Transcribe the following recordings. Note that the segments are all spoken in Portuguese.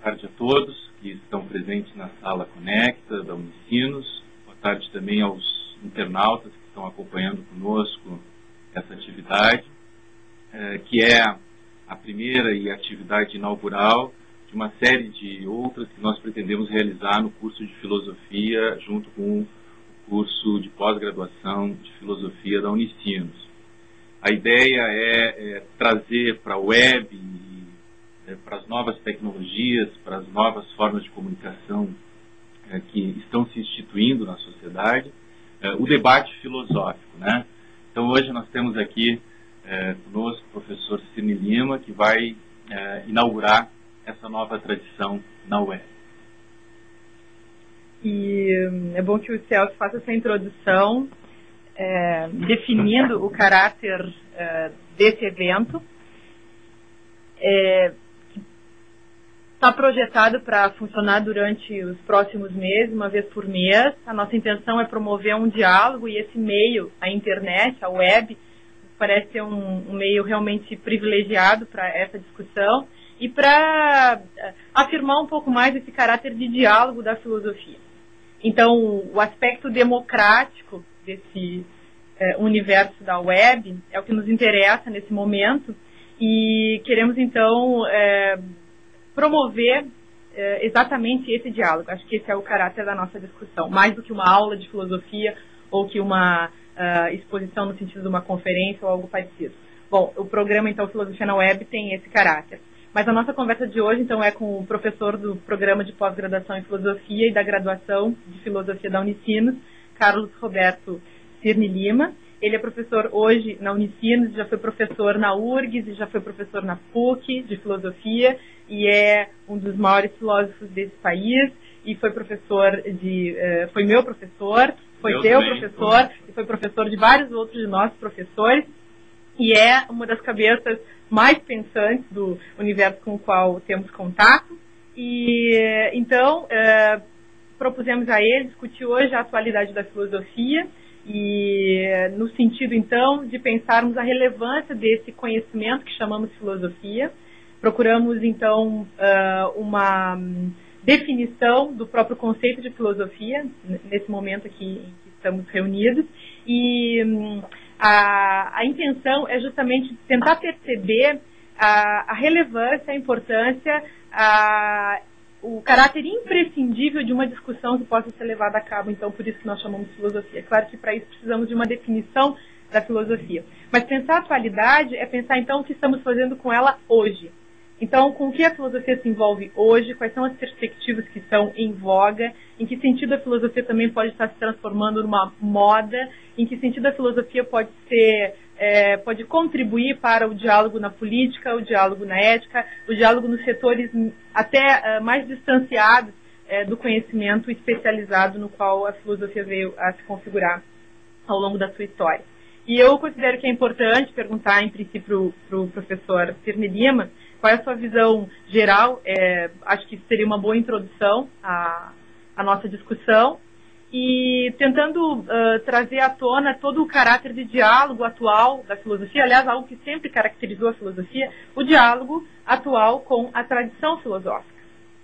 tarde a todos que estão presentes na Sala Conecta da Unicinos. Boa tarde também aos internautas que estão acompanhando conosco essa atividade, que é a primeira e atividade inaugural de uma série de outras que nós pretendemos realizar no curso de Filosofia, junto com o curso de pós-graduação de Filosofia da Unicinos. A ideia é trazer para a web, para as novas tecnologias, para as novas formas de comunicação que estão se instituindo na sociedade, o debate filosófico, né? Então hoje nós temos aqui conosco o professor Cirne Lima, que vai inaugurar essa nova tradição na web. E é bom que o Celso faça essa introdução, definindo o caráter desse evento. Está projetado para funcionar durante os próximos meses, uma vez por mês. A nossa intenção é promover um diálogo, e esse meio, a internet, a web, parece ser um meio realmente privilegiado para essa discussão e para afirmar um pouco mais esse caráter de diálogo da filosofia. Então, o aspecto democrático desse universo da web é o que nos interessa nesse momento, e queremos então promover exatamente esse diálogo. Acho que esse é o caráter da nossa discussão, mais do que uma aula de filosofia ou que uma exposição no sentido de uma conferência ou algo parecido. Bom, o programa então Filosofia na Web tem esse caráter. Mas a nossa conversa de hoje então é com o professor do programa de pós-graduação em Filosofia e da graduação de Filosofia da Unicinos, Carlos Roberto Cirne Lima. Ele é professor hoje na Unicinos, já foi professor na URGS e já foi professor na PUC de Filosofia, e é um dos maiores filósofos desse país, e foi professor foi meu professor, foi teu professor, e foi professor de vários outros de nossos professores, e é uma das cabeças mais pensantes do universo com o qual temos contato. E então propusemos a ele discutir hoje a atualidade da filosofia, e no sentido então de pensarmos a relevância desse conhecimento que chamamos filosofia. Procuramos então uma definição do próprio conceito de filosofia nesse momento aqui em que estamos reunidos, e a intenção é justamente tentar perceber a relevância, a importância, o caráter imprescindível de uma discussão que possa ser levada a cabo. Então, por isso que nós chamamos de filosofia. Claro que para isso precisamos de uma definição da filosofia. Mas pensar a atualidade é pensar então o que estamos fazendo com ela hoje. Então, com o que a filosofia se envolve hoje, quais são as perspectivas que estão em voga, em que sentido a filosofia também pode estar se transformando numa moda, em que sentido a filosofia pode contribuir para o diálogo na política, o diálogo na ética, o diálogo nos setores até mais distanciados do conhecimento especializado no qual a filosofia veio a se configurar ao longo da sua história. E eu considero que é importante perguntar, em princípio, para o professor Cirne Lima, qual é a sua visão geral. Acho que seria uma boa introdução à nossa discussão, e tentando trazer à tona todo o caráter de diálogo atual da filosofia, aliás, algo que sempre caracterizou a filosofia, o diálogo atual com a tradição filosófica.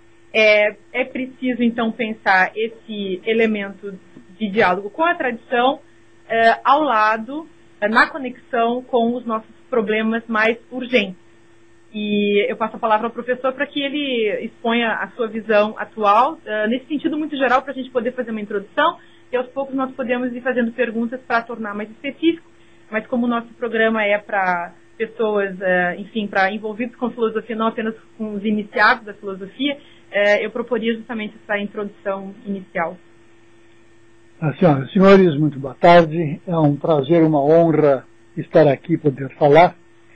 É preciso, então, pensar esse elemento de diálogo com a tradição ao lado, na conexão com os nossos problemas mais urgentes. E eu passo a palavra ao professor para que ele exponha a sua visão atual, nesse sentido muito geral, para a gente poder fazer uma introdução, e aos poucos nós podemos ir fazendo perguntas para tornar mais específico. Mas como o nosso programa é para pessoas, enfim, para envolvidos com filosofia, não apenas com os iniciados da filosofia, eu proporia justamente essa introdução inicial. Senhoras e senhores, muito boa tarde. É um prazer, uma honra estar aqui e poder falar.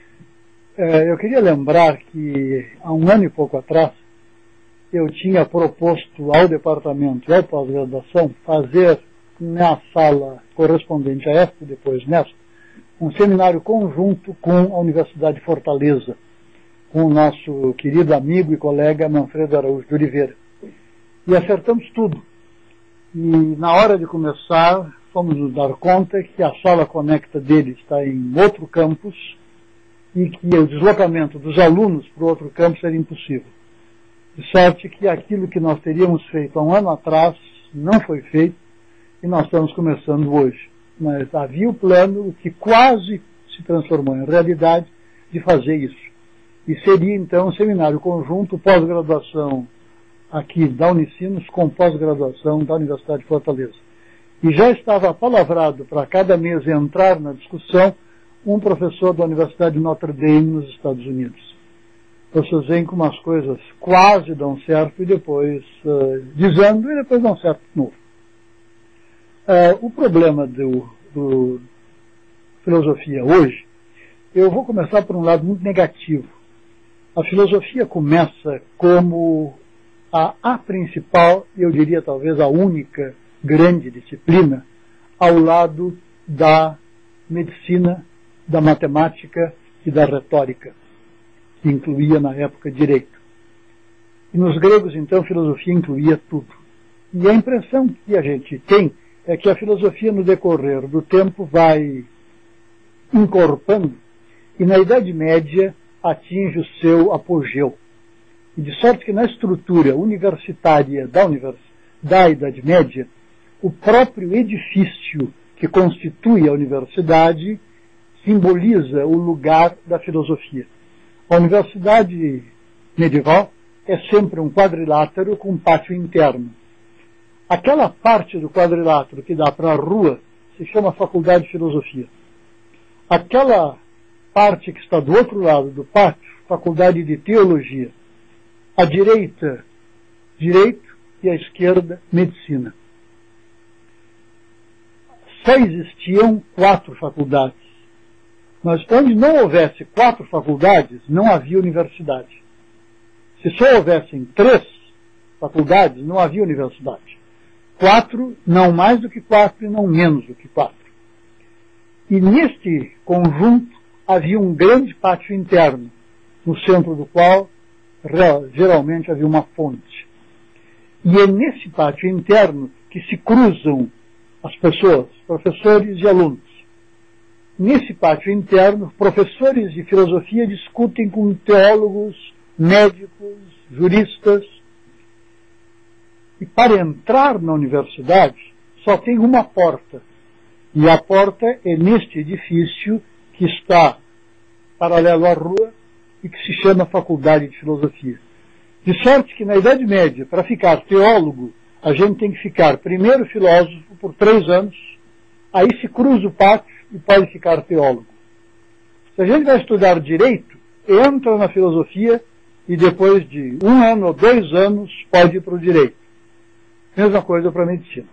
Eu queria lembrar que há um ano e pouco atrás eu tinha proposto ao departamento de pós-graduação fazer na sala correspondente a esta e depois nesta um seminário conjunto com a Universidade de Fortaleza, com o nosso querido amigo e colega Manfredo Araújo de Oliveira. E acertamos tudo. E na hora de começar, fomos nos dar conta que a sala Conecta dele está em outro campus, e que o deslocamento dos alunos para o outro campus era impossível. De sorte que aquilo que nós teríamos feito há um ano atrás não foi feito e nós estamos começando hoje. Mas havia o plano, que quase se transformou em realidade, de fazer isso. E seria então um seminário conjunto, pós-graduação aqui da Unicinos com pós-graduação da Universidade de Fortaleza. E já estava palavrado para cada mês entrar na discussão um professor da Universidade de Notre Dame nos Estados Unidos. Vocês veem como as coisas quase dão certo e depois desandam e depois dão certo de novo. O problema do filosofia hoje, eu vou começar por um lado muito negativo. A filosofia começa como a principal, eu diria talvez a única grande disciplina, ao lado da medicina, da matemática e da retórica, que incluía na época direito. E nos gregos, então, a filosofia incluía tudo. E a impressão que a gente tem é que a filosofia, no decorrer do tempo, vai encorpando e, na Idade Média, atinge o seu apogeu. E de sorte que, na estrutura universitária da Idade Média, o próprio edifício que constitui a universidade simboliza o lugar da filosofia. A universidade medieval é sempre um quadrilátero com um pátio interno. Aquela parte do quadrilátero que dá para a rua se chama Faculdade de Filosofia. Aquela parte que está do outro lado do pátio, Faculdade de Teologia. À direita, Direito, e à esquerda, Medicina. Só existiam 4 faculdades. Mas onde não houvesse 4 faculdades, não havia universidade. Se só houvessem 3 faculdades, não havia universidade. 4, não mais do que 4 e não menos do que 4. E neste conjunto havia um grande pátio interno, no centro do qual geralmente havia uma fonte. E é nesse pátio interno que se cruzam as pessoas, professores e alunos. Nesse pátio interno, professores de filosofia discutem com teólogos, médicos, juristas. E para entrar na universidade, só tem uma porta. E a porta é neste edifício que está paralelo à rua e que se chama Faculdade de Filosofia. De sorte que na Idade Média, para ficar teólogo, a gente tem que ficar primeiro filósofo por 3 anos, aí se cruza o pátio e pode ficar teólogo. Se a gente vai estudar direito, entra na filosofia e depois de 1 ano ou 2 anos pode ir para o direito. Mesma coisa para a medicina.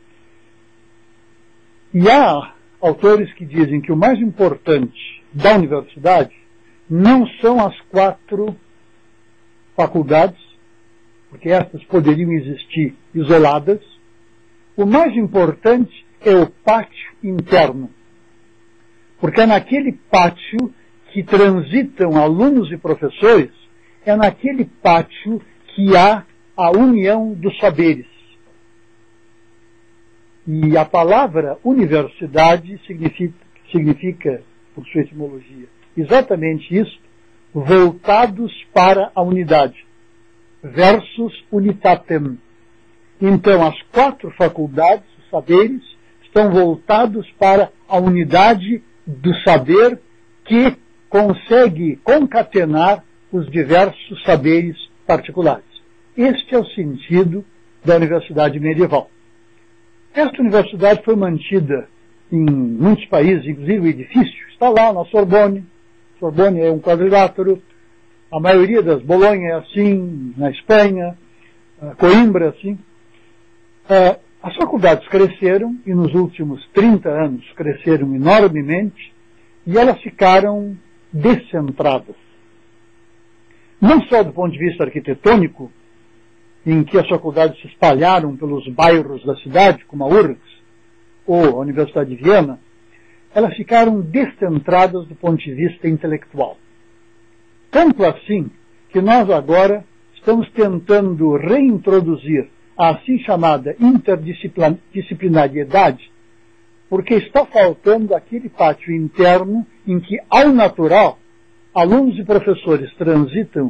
E há autores que dizem que o mais importante da universidade não são as 4 faculdades, porque estas poderiam existir isoladas. O mais importante é o pátio interno, porque é naquele pátio que transitam alunos e professores, é naquele pátio que há a união dos saberes. E a palavra universidade significa, por sua etimologia, exatamente isso, voltados para a unidade, versus unitatem. Então, as 4 faculdades, os saberes, estão voltados para a unidade do saber que consegue concatenar os diversos saberes particulares. Este é o sentido da universidade medieval. Esta universidade foi mantida em muitos países, inclusive o edifício está lá na Sorbonne. Sorbonne é um quadrilátero. A maioria das Bolonha é assim, na Espanha, Coimbra é assim. As faculdades cresceram e nos últimos 30 anos cresceram enormemente e elas ficaram descentradas. Não só do ponto de vista arquitetônico, em que as faculdades se espalharam pelos bairros da cidade, como a URGS ou a Universidade de Viena, elas ficaram descentradas do ponto de vista intelectual. Tanto assim que nós agora estamos tentando reintroduzir a assim chamada interdisciplinariedade, porque está faltando aquele pátio interno em que, ao natural, alunos e professores transitam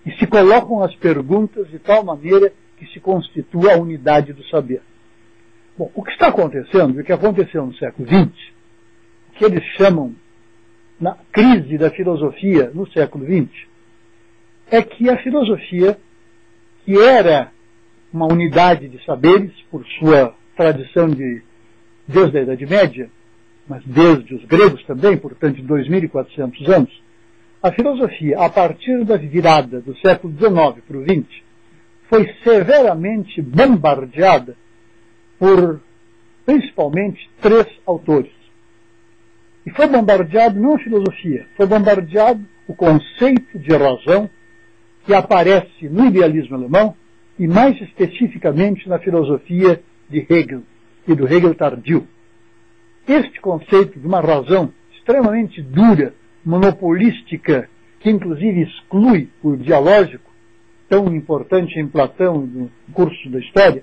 e se colocam as perguntas de tal maneira que se constitua a unidade do saber. Bom, o que está acontecendo, o que aconteceu no século XX, o que eles chamam na crise da filosofia no século XX, é que a filosofia, que era uma unidade de saberes, por sua tradição desde a Idade Média, mas desde os gregos também, portanto, de 2.400 anos, a filosofia, a partir da virada do século XIX para o XX, foi severamente bombardeada por, principalmente, 3 autores. E foi bombardeado não a filosofia, foi bombardeado o conceito de razão que aparece no idealismo alemão e mais especificamente na filosofia de Hegel e do Hegel tardio. Este conceito de uma razão extremamente dura, monopolística, que inclusive exclui o dialógico, tão importante em Platão e no curso da história,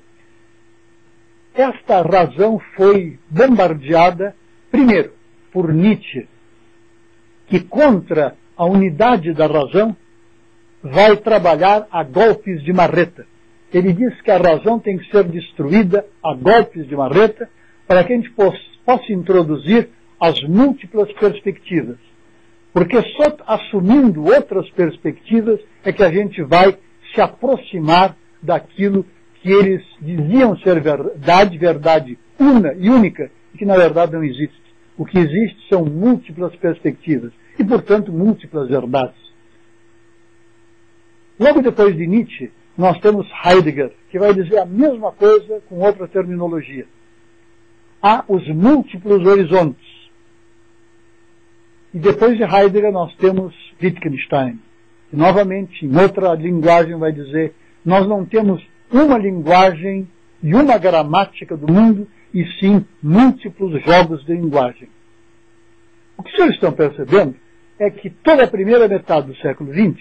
esta razão foi bombardeada, primeiro, por Nietzsche, que contra a unidade da razão vai trabalhar a golpes de marreta. Ele diz que a razão tem que ser destruída a golpes de marreta para que a gente possa introduzir as múltiplas perspectivas. Porque só assumindo outras perspectivas é que a gente vai se aproximar daquilo que eles diziam ser verdade, verdade una e única, e que na verdade não existe. O que existe são múltiplas perspectivas e, portanto, múltiplas verdades. Logo depois de Nietzsche, nós temos Heidegger, que vai dizer a mesma coisa com outra terminologia. Há os múltiplos horizontes. E depois de Heidegger nós temos Wittgenstein, que novamente, em outra linguagem, vai dizer: nós não temos uma linguagem e uma gramática do mundo, e sim múltiplos jogos de linguagem. O que os senhores estão percebendo é que toda a primeira metade do século XX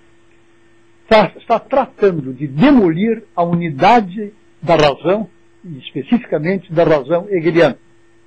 está tratando de demolir a unidade da razão, e especificamente da razão hegeliana.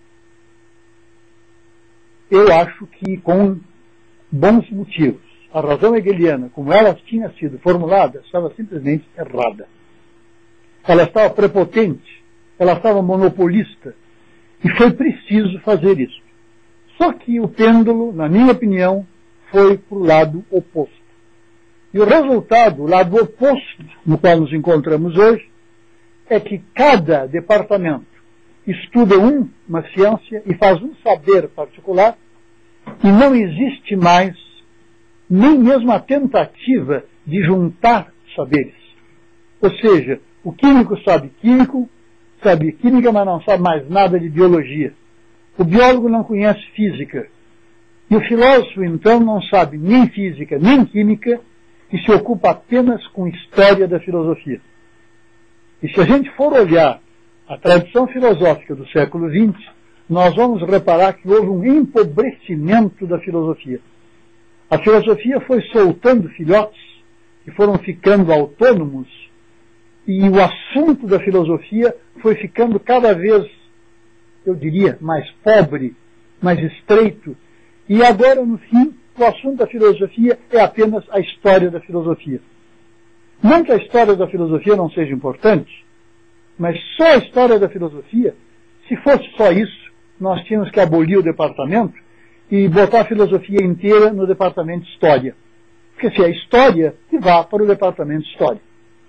Eu acho que com bons motivos. A razão hegeliana, como ela tinha sido formulada, estava simplesmente errada. Ela estava prepotente, ela estava monopolista, e foi preciso fazer isso. Só que o pêndulo, na minha opinião, foi para o lado oposto. E o resultado, o lado oposto no qual nos encontramos hoje, é que cada departamento estuda uma ciência e faz um saber particular, e não existe mais nem mesmo a tentativa de juntar saberes. Ou seja, o químico sabe química, mas não sabe mais nada de biologia. O biólogo não conhece física. E o filósofo, então, não sabe nem física, nem química, e se ocupa apenas com história da filosofia. E se a gente for olhar a tradição filosófica do século XX, nós vamos reparar que houve um empobrecimento da filosofia. A filosofia foi soltando filhotes que foram ficando autônomos, e o assunto da filosofia foi ficando cada vez, eu diria, mais pobre, mais estreito. E agora, no fim, o assunto da filosofia é apenas a história da filosofia. Não que a história da filosofia não seja importante, mas só a história da filosofia, se fosse só isso, nós tínhamos que abolir o departamento e botar a filosofia inteira no departamento de História. Porque se é História, que vá para o departamento de História.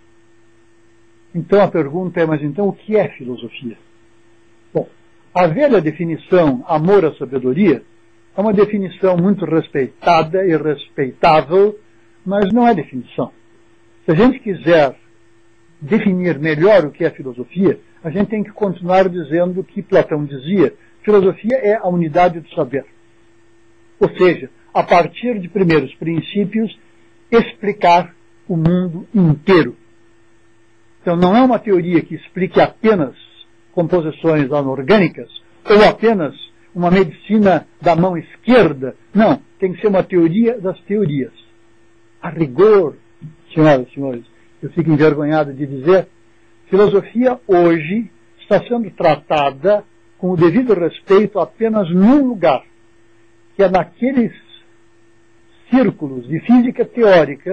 Então a pergunta é, mas então o que é filosofia? Bom, a velha definição amor à sabedoria é uma definição muito respeitada e respeitável, mas não é definição. Se a gente quiser definir melhor o que é filosofia, a gente tem que continuar dizendo o que Platão dizia: filosofia é a unidade do saber. Ou seja, a partir de primeiros princípios, explicar o mundo inteiro. Então não é uma teoria que explique apenas composições anorgânicas ou apenas uma medicina da mão esquerda. Não, tem que ser uma teoria das teorias. A rigor, senhoras e senhores, eu fico envergonhado de dizer, filosofia hoje está sendo tratada com o devido respeito apenas num lugar, que é naqueles círculos de física teórica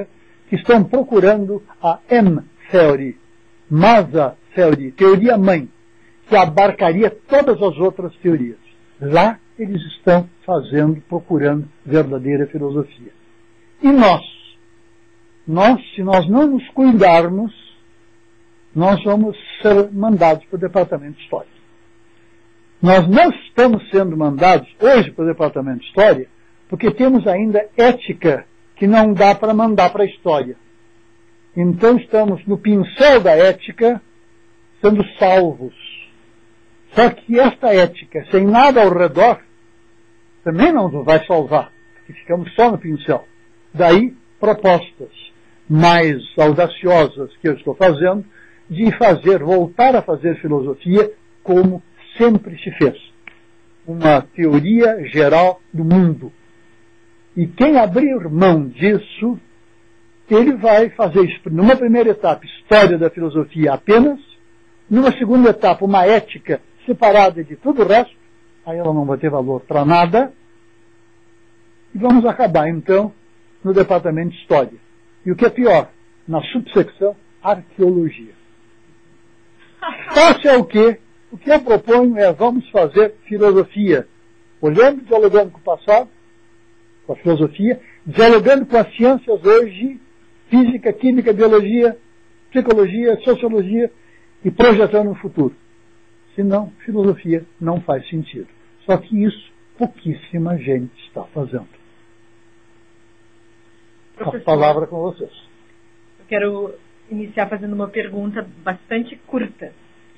que estão procurando a M-Theory, Mother Theory, teoria mãe, que abarcaria todas as outras teorias. Lá eles estão procurando verdadeira filosofia. E nós, se nós não nos cuidarmos, nós vamos ser mandados para o Departamento de História. Nós não estamos sendo mandados hoje para o Departamento de História porque temos ainda ética que não dá para mandar para a História. Então estamos no pincel da ética sendo salvos. Só que esta ética, sem nada ao redor, também não nos vai salvar, porque ficamos só no pincel. Daí, propostas mais audaciosas que eu estou fazendo, de voltar a fazer filosofia como sempre se fez. Uma teoria geral do mundo. E quem abrir mão disso, ele vai fazer, numa primeira etapa, história da filosofia apenas, numa segunda etapa, uma ética separada de tudo o resto, aí ela não vai ter valor para nada, e vamos acabar, então, no Departamento de História. E o que é pior, na subsecção Arqueologia. Fácil é o quê? O que eu proponho é, vamos fazer filosofia, olhando, dialogando com o passado, com a filosofia, dialogando com as ciências hoje, física, química, biologia, psicologia, sociologia, e projetando o futuro. Senão, filosofia não faz sentido. Só que isso, pouquíssima gente está fazendo. Professor, a palavra com vocês. Eu quero iniciar fazendo uma pergunta bastante curta.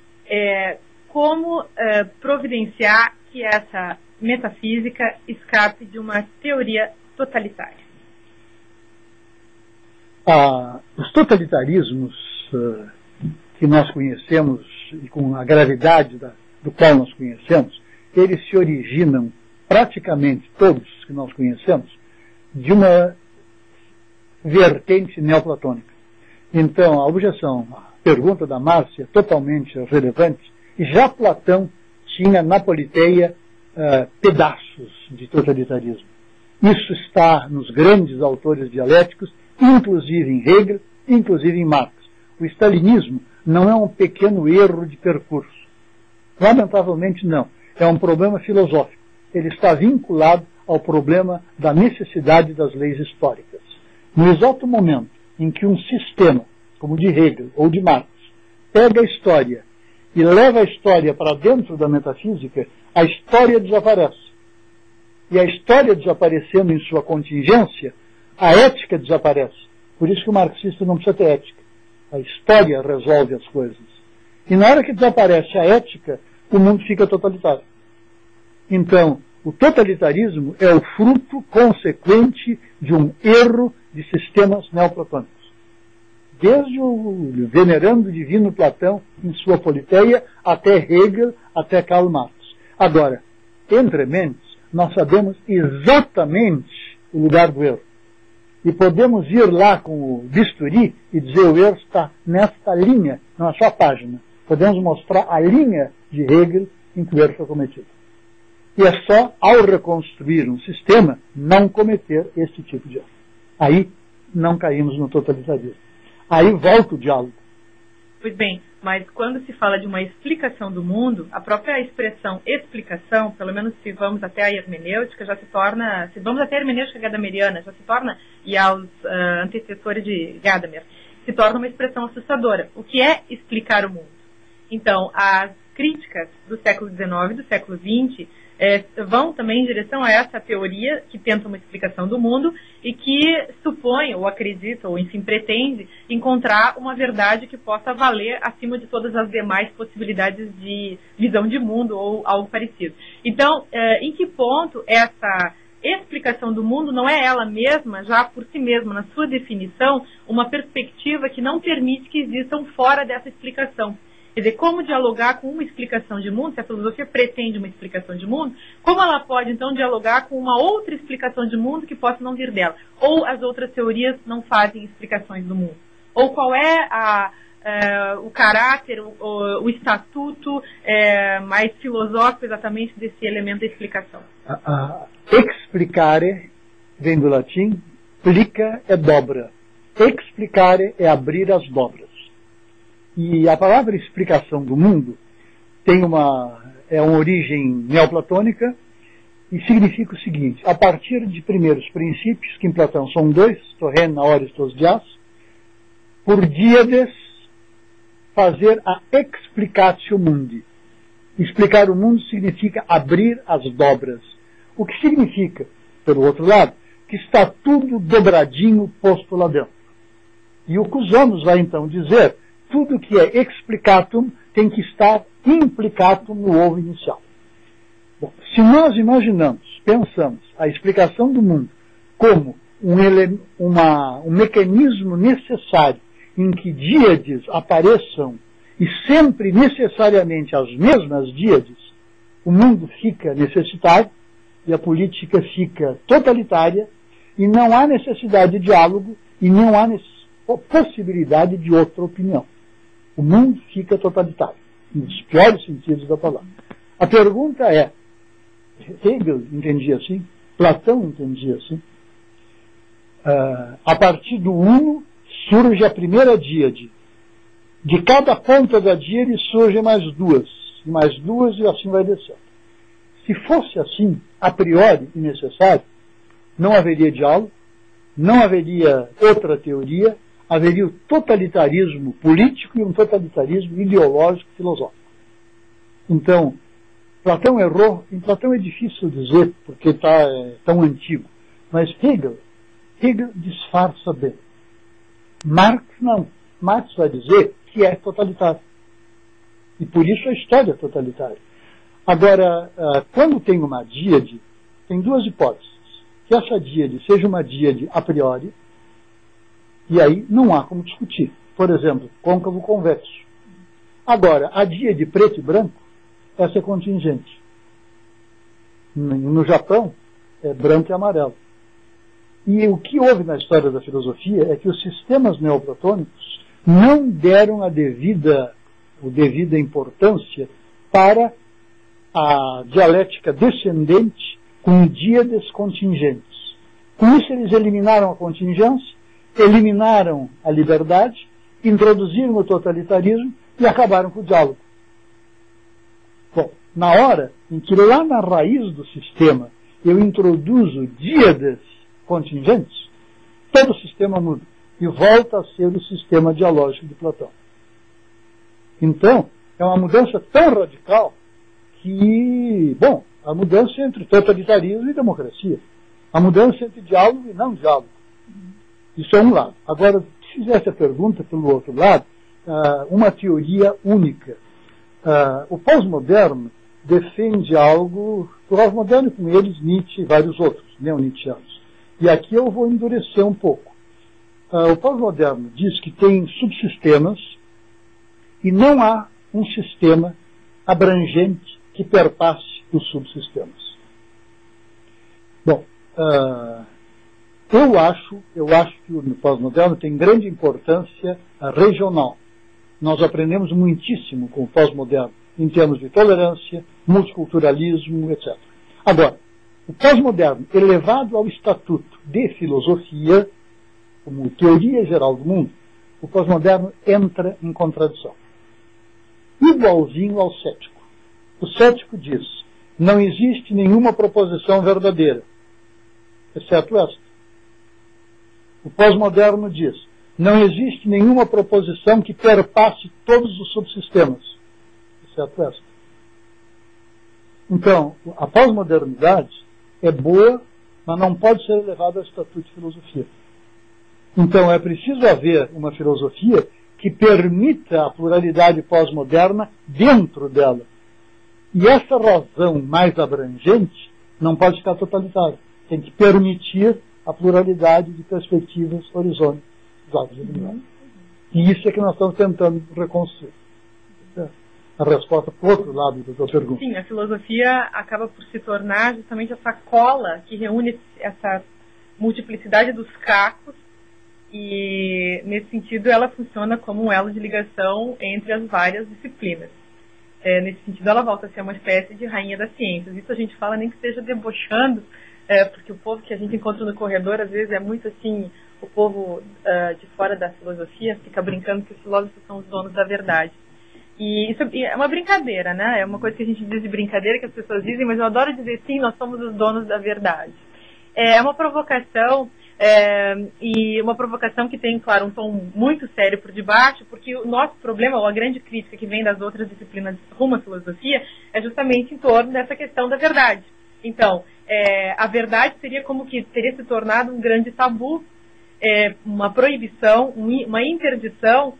Como providenciar que essa metafísica escape de uma teoria totalitária? Os totalitarismos que nós conhecemos, e com a gravidade do qual nós conhecemos, eles se originam, praticamente todos que nós conhecemos, de uma vertente neoplatônica. Então, a objeção, a pergunta da Márcia é totalmente relevante, e já Platão tinha na Politeia pedaços de totalitarismo. Isso está nos grandes autores dialéticos, inclusive em Hegel, inclusive em Marx. O stalinismo não é um pequeno erro de percurso. Lamentavelmente não. É um problema filosófico. Ele está vinculado ao problema da necessidade das leis históricas. No exato momento em que um sistema, como o de Hegel ou de Marx, pega a história e leva a história para dentro da metafísica, a história desaparece. E a história desaparecendo em sua contingência, a ética desaparece. Por isso que o marxista não precisa ter ética. A história resolve as coisas. E na hora que desaparece a ética, o mundo fica totalitário. Então, o totalitarismo é o fruto consequente de um erro de sistemas neoplatônicos. Desde o venerando divino Platão em sua Politeia, até Hegel, até Karl Marx. Agora, entre mentes, nós sabemos exatamente o lugar do erro. E podemos ir lá com o bisturi e dizer o erro está nesta linha, na sua página. Podemos mostrar a linha de Hegel em que o erro foi cometido. E é só, ao reconstruir um sistema, não cometer este tipo de erro. Aí não caímos no totalitarismo. Aí volta o diálogo. Pois bem, mas quando se fala de uma explicação do mundo, a própria expressão explicação, pelo menos se vamos até a hermenêutica, já se torna, se vamos até a hermenêutica gadameriana, já se torna, e aos antecessores de Gadamer, se torna uma expressão assustadora. O que é explicar o mundo? Então, as críticas do século XIX e do século XX vão também em direção a essa teoria que tenta uma explicação do mundo e que supõe, ou acredita, ou enfim pretende encontrar uma verdade que possa valer acima de todas as demais possibilidades de visão de mundo ou algo parecido. Então, em que ponto essa explicação do mundo não é ela mesma, já por si mesma, na sua definição, uma perspectiva que não permite que existam fora dessa explicação? Quer dizer, como dialogar com uma explicação de mundo, se a filosofia pretende uma explicação de mundo, como ela pode, então, dialogar com uma outra explicação de mundo que possa não vir dela? Ou as outras teorias não fazem explicações do mundo? Ou qual é o caráter, o estatuto mais filosófico exatamente desse elemento da explicação? Explicare vem do latim, plica é dobra. Explicare é abrir as dobras. E a palavra explicação do mundo tem uma origem neoplatônica e significa o seguinte: a partir de primeiros princípios, que em Platão são dois, torren, aoristos, dias, por díades fazer a explicatio mundi. Explicar o mundo significa abrir as dobras. O que significa, pelo outro lado, que está tudo dobradinho posto lá dentro. E o Cusanus vai então dizer: tudo que é explicatum tem que estar implicatum no ovo inicial. Bom, se nós pensamos a explicação do mundo como um mecanismo necessário em que díades apareçam e sempre necessariamente as mesmas díades, o mundo fica necessitado e a política fica totalitária e não há necessidade de diálogo e não há possibilidade de outra opinião. O mundo fica totalitário, nos piores sentidos da palavra. A pergunta é: Hegel entendia assim? Platão entendia assim? A partir do uno surge a primeira díade. De cada ponta da díade surgem mais duas e assim vai descendo. Se fosse assim, a priori e necessário, não haveria diálogo, não haveria outra teoria, haveria o totalitarismo político e um totalitarismo ideológico filosófico. Então, Platão errou. Em Platão é difícil dizer, porque está tão antigo. Mas Hegel disfarça bem. Marx não. Marx vai dizer que é totalitário. E por isso a história é totalitária. Agora, quando tem uma díade, tem duas hipóteses. Que essa díade seja uma díade a priori, e aí não há como discutir. Por exemplo, côncavo convexo. Agora, a díade preto e branco, essa é contingente. No Japão, é branco e amarelo. E o que houve na história da filosofia é que os sistemas neoplatônicos não deram a devida importância para a dialética descendente com díades contingentes. Com isso, eles eliminaram a contingência, eliminaram a liberdade, introduziram o totalitarismo e acabaram com o diálogo. Bom, na hora em que lá na raiz do sistema eu introduzo díades contingentes, todo o sistema muda e volta a ser o sistema dialógico de Platão. Então, é uma mudança tão radical que, bom, a mudança entre totalitarismo e democracia, a mudança entre diálogo e não diálogo. Isso é um lado. Agora, se fizesse a pergunta pelo outro lado, uma teoria única. O pós-moderno defende algo, o pós-moderno e com eles Nietzsche e vários outros, neo-nietzschianos. E aqui eu vou endurecer um pouco. O pós-moderno diz que tem subsistemas e não há um sistema abrangente que perpasse os subsistemas. Bom, eu acho que o pós-moderno tem grande importância regional. Nós aprendemos muitíssimo com o pós-moderno em termos de tolerância, multiculturalismo, etc. Agora, o pós-moderno, elevado ao estatuto de filosofia, como teoria geral do mundo, o pós-moderno entra em contradição. Igualzinho ao cético. O cético diz: não existe nenhuma proposição verdadeira, exceto esta. O pós-moderno diz: não existe nenhuma proposição que perpasse todos os subsistemas, exceto esta. Então, a pós-modernidade é boa, mas não pode ser elevada ao estatuto de filosofia. Então, é preciso haver uma filosofia que permita a pluralidade pós-moderna dentro dela. E essa razão mais abrangente não pode ficar totalitária. Tem que permitir a pluralidade de perspectivas, horizontes, dados e lugares. E isso é que nós estamos tentando reconstruir. A resposta para o outro lado da sua pergunta. Sim, a filosofia acaba por se tornar justamente essa cola que reúne essa multiplicidade dos cacos e, nesse sentido, ela funciona como um elo de ligação entre as várias disciplinas. Nesse sentido, ela volta a ser uma espécie de rainha das ciências. Isso a gente fala nem que esteja debochando, porque o povo que a gente encontra no corredor, às vezes, é muito assim, o povo de fora da filosofia fica brincando que os filósofos são os donos da verdade. E isso é uma brincadeira, né? É uma coisa que a gente diz de brincadeira, que as pessoas dizem, mas eu adoro dizer sim, nós somos os donos da verdade. É uma provocação, e uma provocação que tem, claro, um tom muito sério por debaixo, porque o nosso problema, ou a grande crítica que vem das outras disciplinas rumo à filosofia, é justamente em torno dessa questão da verdade. Então, a verdade seria como que teria se tornado um grande tabu, uma proibição, uma interdição,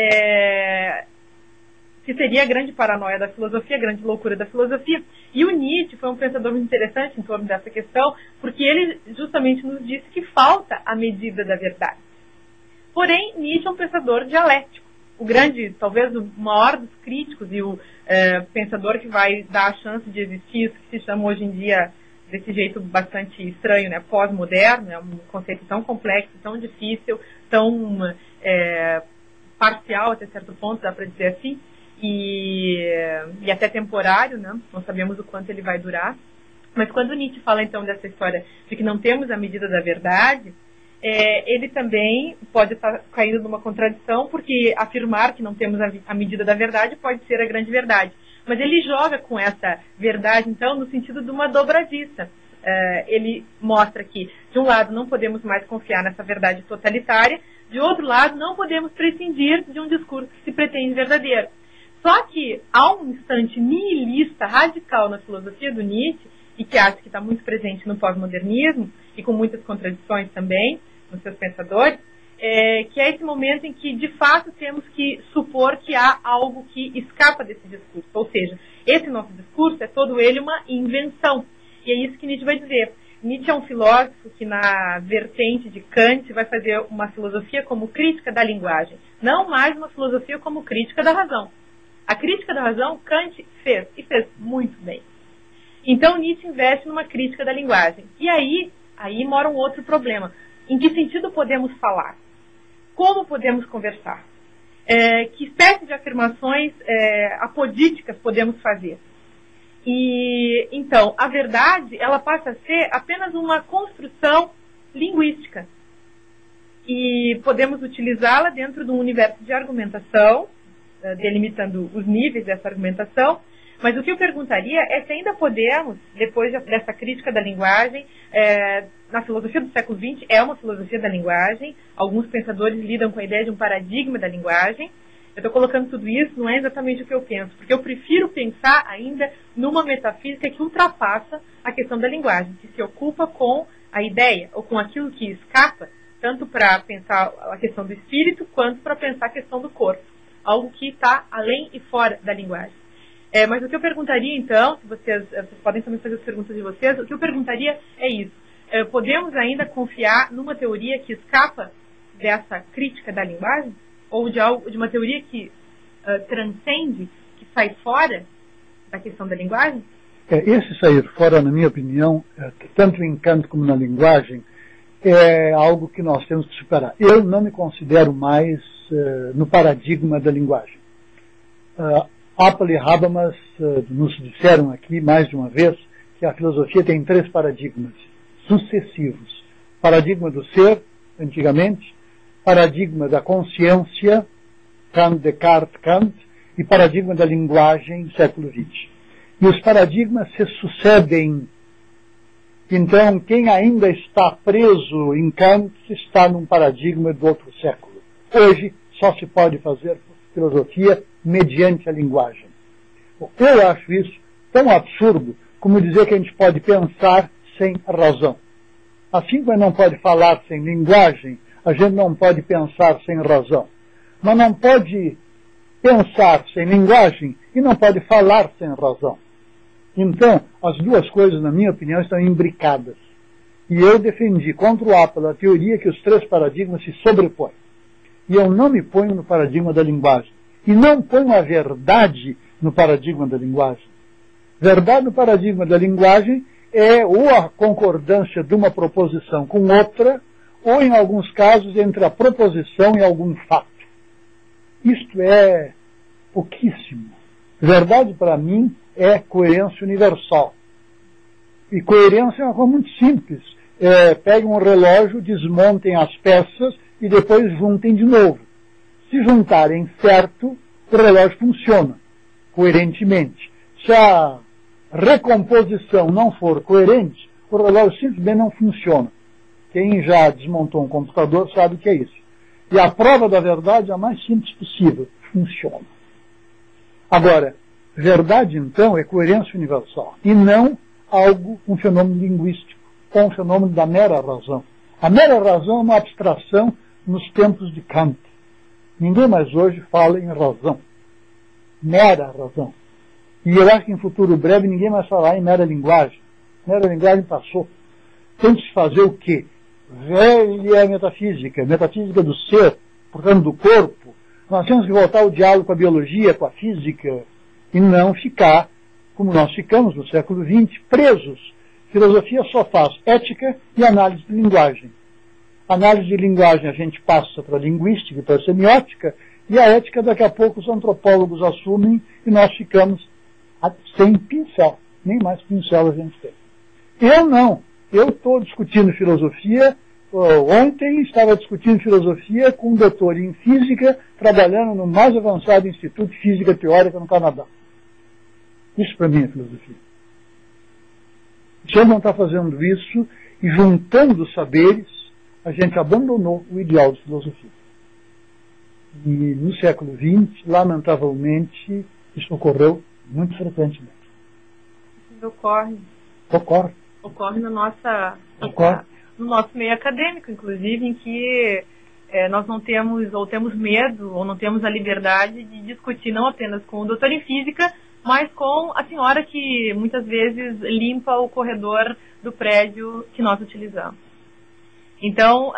que seria a grande paranoia da filosofia, a grande loucura da filosofia. E o Nietzsche foi um pensador muito interessante em torno dessa questão, porque ele justamente nos disse que falta a medida da verdade. Porém, Nietzsche é um pensador dialético. O grande, talvez o maior dos críticos e o pensador que vai dar a chance de existir, isso que se chama hoje em dia, desse jeito bastante estranho, né, pós-moderno, é um conceito tão complexo, tão difícil, tão parcial até certo ponto, dá para dizer assim, e até temporário, né? Não sabemos o quanto ele vai durar. Mas quando Nietzsche fala então dessa história de que não temos a medida da verdade, ele também pode estar caindo numa contradição, porque afirmar que não temos a medida da verdade pode ser a grande verdade. Mas ele joga com essa verdade, então, no sentido de uma dobradiça. Ele mostra que, de um lado, não podemos mais confiar nessa verdade totalitária, de outro lado, não podemos prescindir de um discurso que se pretende verdadeiro. Só que há um instante nihilista radical na filosofia do Nietzsche, e que acho que está muito presente no pós-modernismo, e com muitas contradições também nos seus pensadores, que é esse momento em que, de fato, temos que supor que há algo que escapa desse discurso. Ou seja, esse nosso discurso é todo ele uma invenção. E é isso que Nietzsche vai dizer. Nietzsche é um filósofo que, na vertente de Kant, vai fazer uma filosofia como crítica da linguagem, não mais uma filosofia como crítica da razão. A crítica da razão, Kant fez, e fez muito bem. Então, Nietzsche investe numa crítica da linguagem. E aí mora um outro problema. Em que sentido podemos falar? Como podemos conversar? Que espécie de afirmações apodíticas podemos fazer? E, então, a verdade, ela passa a ser apenas uma construção linguística. E podemos utilizá-la dentro de um universo de argumentação, delimitando os níveis dessa argumentação, mas o que eu perguntaria é se ainda podemos, depois dessa crítica da linguagem, na filosofia do século XX é uma filosofia da linguagem, alguns pensadores lidam com a ideia de um paradigma da linguagem. Eu estou colocando tudo isso, não é exatamente o que eu penso, porque eu prefiro pensar ainda numa metafísica que ultrapassa a questão da linguagem, que se ocupa com a ideia, ou com aquilo que escapa, tanto para pensar a questão do espírito, quanto para pensar a questão do corpo. Algo que está além e fora da linguagem. Mas o que eu perguntaria, então, se vocês podem também fazer as perguntas de vocês, o que eu perguntaria é isso. Podemos ainda confiar numa teoria que escapa dessa crítica da linguagem? Ou de uma teoria que transcende, que sai fora da questão da linguagem? Esse sair fora, na minha opinião, tanto em Kant como na linguagem, é algo que nós temos que superar. Eu não me considero mais no paradigma da linguagem. Appel e Habermas nos disseram aqui mais de uma vez que a filosofia tem 3 paradigmas sucessivos. Paradigma do ser, antigamente, paradigma da consciência, Kant, Descartes, Kant, e paradigma da linguagem, século XX. E os paradigmas se sucedem. Então, quem ainda está preso em Kant está num paradigma do outro século. Hoje, só se pode fazer filosofia mediante a linguagem. Eu acho isso tão absurdo como dizer que a gente pode pensar sem razão. Assim como não pode falar sem linguagem, a gente não pode pensar sem razão. Mas não pode pensar sem linguagem e não pode falar sem razão. Então, as duas coisas, na minha opinião, estão imbricadas. E eu defendi contra o Appel a teoria que os 3 paradigmas se sobrepõem. E eu não me ponho no paradigma da linguagem. E não ponho a verdade no paradigma da linguagem. Verdade no paradigma da linguagem é ou a concordância de uma proposição com outra, ou, em alguns casos, entre a proposição e algum fato. Isto é pouquíssimo. Verdade, para mim, é coerência universal. E coerência é uma coisa muito simples. peguem um relógio, desmontem as peças e depois juntem de novo. Se juntarem certo, o relógio funciona coerentemente. Se a recomposição não for coerente, o relógio simplesmente não funciona. Quem já desmontou um computador sabe o que é isso. E a prova da verdade é a mais simples possível. Funciona. Agora, verdade, então, é coerência universal. E não um fenômeno linguístico, ou um fenômeno da mera razão. A mera razão é uma abstração nos tempos de Kant. Ninguém mais hoje fala em razão. Mera razão. E eu acho que em futuro breve ninguém mais falará em mera linguagem. Mera linguagem passou. Tem que se fazer o quê? Velha metafísica, metafísica do ser, portanto do corpo. Nós temos que voltar ao diálogo com a biologia, com a física, e não ficar, como nós ficamos no século XX, presos. Filosofia só faz ética e análise de linguagem. Análise de linguagem a gente passa para a linguística e para a semiótica, e a ética daqui a pouco os antropólogos assumem e nós ficamos sem pincel. Nem mais pincel a gente tem. Eu não. Eu estou discutindo filosofia. Ontem estava discutindo filosofia com um doutor em física, trabalhando no mais avançado Instituto de Física Teórica no Canadá. Isso para mim é filosofia. Se eu não está fazendo isso e juntando saberes, a gente abandonou o ideal de filosofia. E no século XX, lamentavelmente, isso ocorreu muito frequentemente. Isso ocorre. Ocorre. Ocorre no nosso meio acadêmico, inclusive, em que nós não temos, ou temos medo, ou não temos a liberdade de discutir não apenas com o doutor em física, mas com a senhora que muitas vezes limpa o corredor do prédio que nós utilizamos. Então,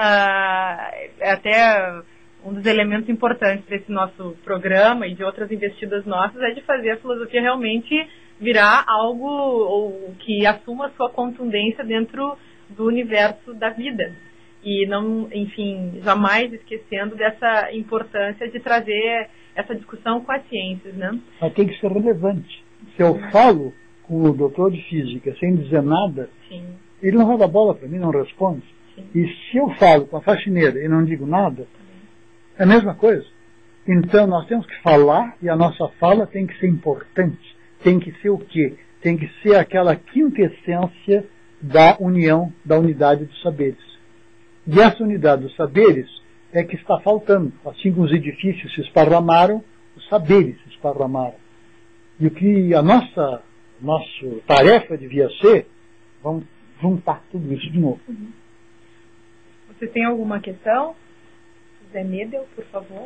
até um dos elementos importantes desse nosso programa e de outras investidas nossas é de fazer a filosofia realmente virar algo ou que assuma sua contundência dentro do universo da vida. E não, enfim, jamais esquecendo dessa importância de trazer essa discussão com as ciências, né? Mas tem que ser relevante. Se eu falo com o doutor de física sem dizer nada, sim, ele não vai dar bola para mim, não responde. Sim. E se eu falo com a faxineira e não digo nada, é a mesma coisa. Então nós temos que falar e a nossa fala tem que ser importante. Tem que ser o quê? Tem que ser aquela quintessência da união, da unidade dos saberes. E essa unidade dos saberes é que está faltando. Assim como os edifícios se esparramaram, os saberes se esparramaram. E o que a nossa tarefa devia ser, vamos juntar tudo isso de novo. Uhum. Você tem alguma questão? Zé Medel, por favor.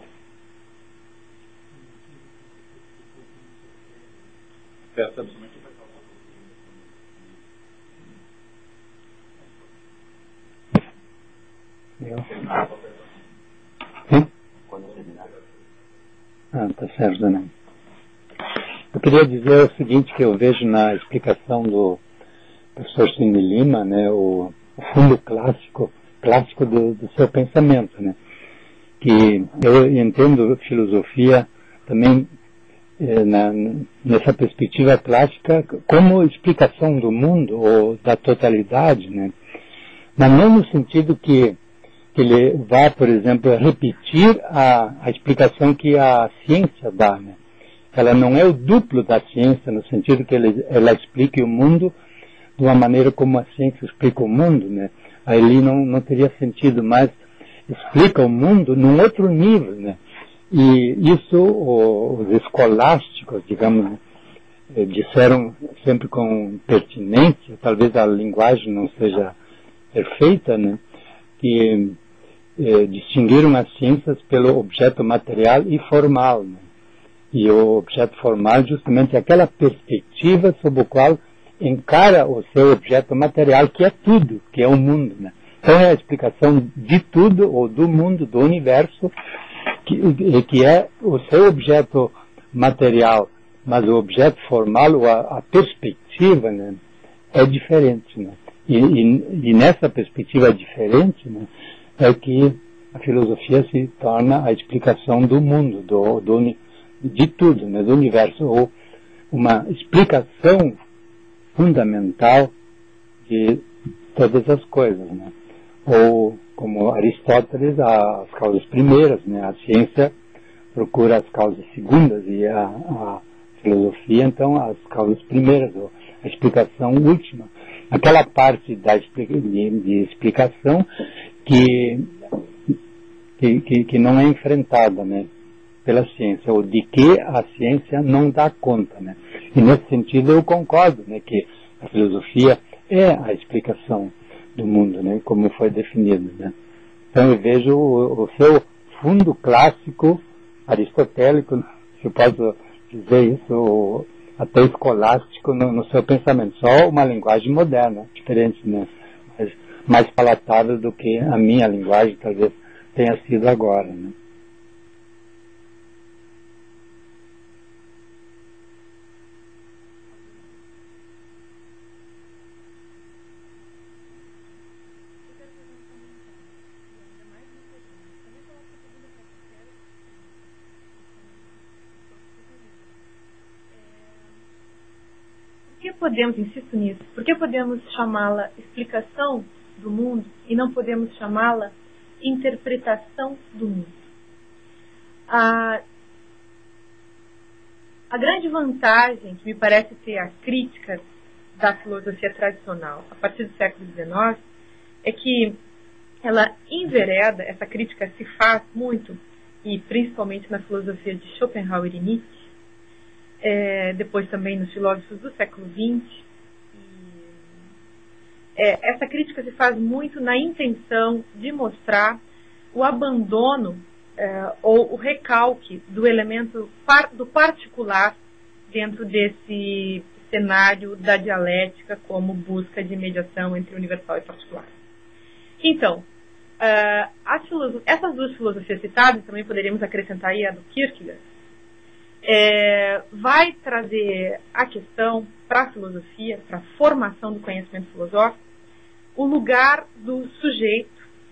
Tá certo, né? Eu queria dizer o seguinte, que eu vejo na explicação do professor Cine Lima, né, o fundo clássico do seu pensamento, né? Que eu entendo filosofia também nessa perspectiva clássica como explicação do mundo ou da totalidade, né? Mas não no sentido que ele vá, por exemplo, repetir a explicação que a ciência dá, né? Ela não é o duplo da ciência, no sentido que ela explique o mundo de uma maneira como a ciência explica o mundo, né? Ali não teria sentido, mas explica o mundo num outro nível, né? E isso os escolásticos, digamos, disseram sempre com pertinência, talvez a linguagem não seja perfeita, né? Que distinguiram as ciências pelo objeto material e formal, né? E o objeto formal justamente é aquela perspectiva sob a qual encara o seu objeto material, que é tudo, que é o mundo, né? Então é a explicação de tudo, ou do mundo, do universo, que é o seu objeto material, mas o objeto formal, ou a perspectiva, né, é diferente, né? E nessa perspectiva diferente, né, é que a filosofia se torna a explicação do mundo, de tudo, né, do universo, ou uma explicação fundamental todas as coisas, né? Ou, como Aristóteles, as causas primeiras, né? A ciência procura as causas segundas e a filosofia, então, as causas primeiras, ou a explicação última. Aquela parte de explicação que não é enfrentada, né, pela ciência, ou de que a ciência não dá conta, né. E nesse sentido eu concordo, né, que a filosofia é a explicação do mundo, né, como foi definido, né. Então eu vejo o seu fundo clássico aristotélico, se eu posso dizer isso, até escolástico no seu pensamento, só uma linguagem moderna, diferente, né, mas mais palatável do que a minha linguagem talvez tenha sido agora, né. Por que podemos, insisto nisso, por que podemos chamá-la explicação do mundo e não podemos chamá-la interpretação do mundo? A grande vantagem que me parece ter a crítica da filosofia tradicional a partir do século XIX é que ela envereda, essa crítica se faz muito, e principalmente na filosofia de Schopenhauer e Nietzsche, depois também nos filósofos do século XX. Essa crítica se faz muito na intenção de mostrar o abandono ou o recalque do elemento do particular dentro desse cenário da dialética como busca de mediação entre universal e particular. Então, essas duas filosofias citadas, também poderíamos acrescentar aí a do Kierkegaard, vai trazer a questão para a filosofia, para a formação do conhecimento filosófico, o lugar do sujeito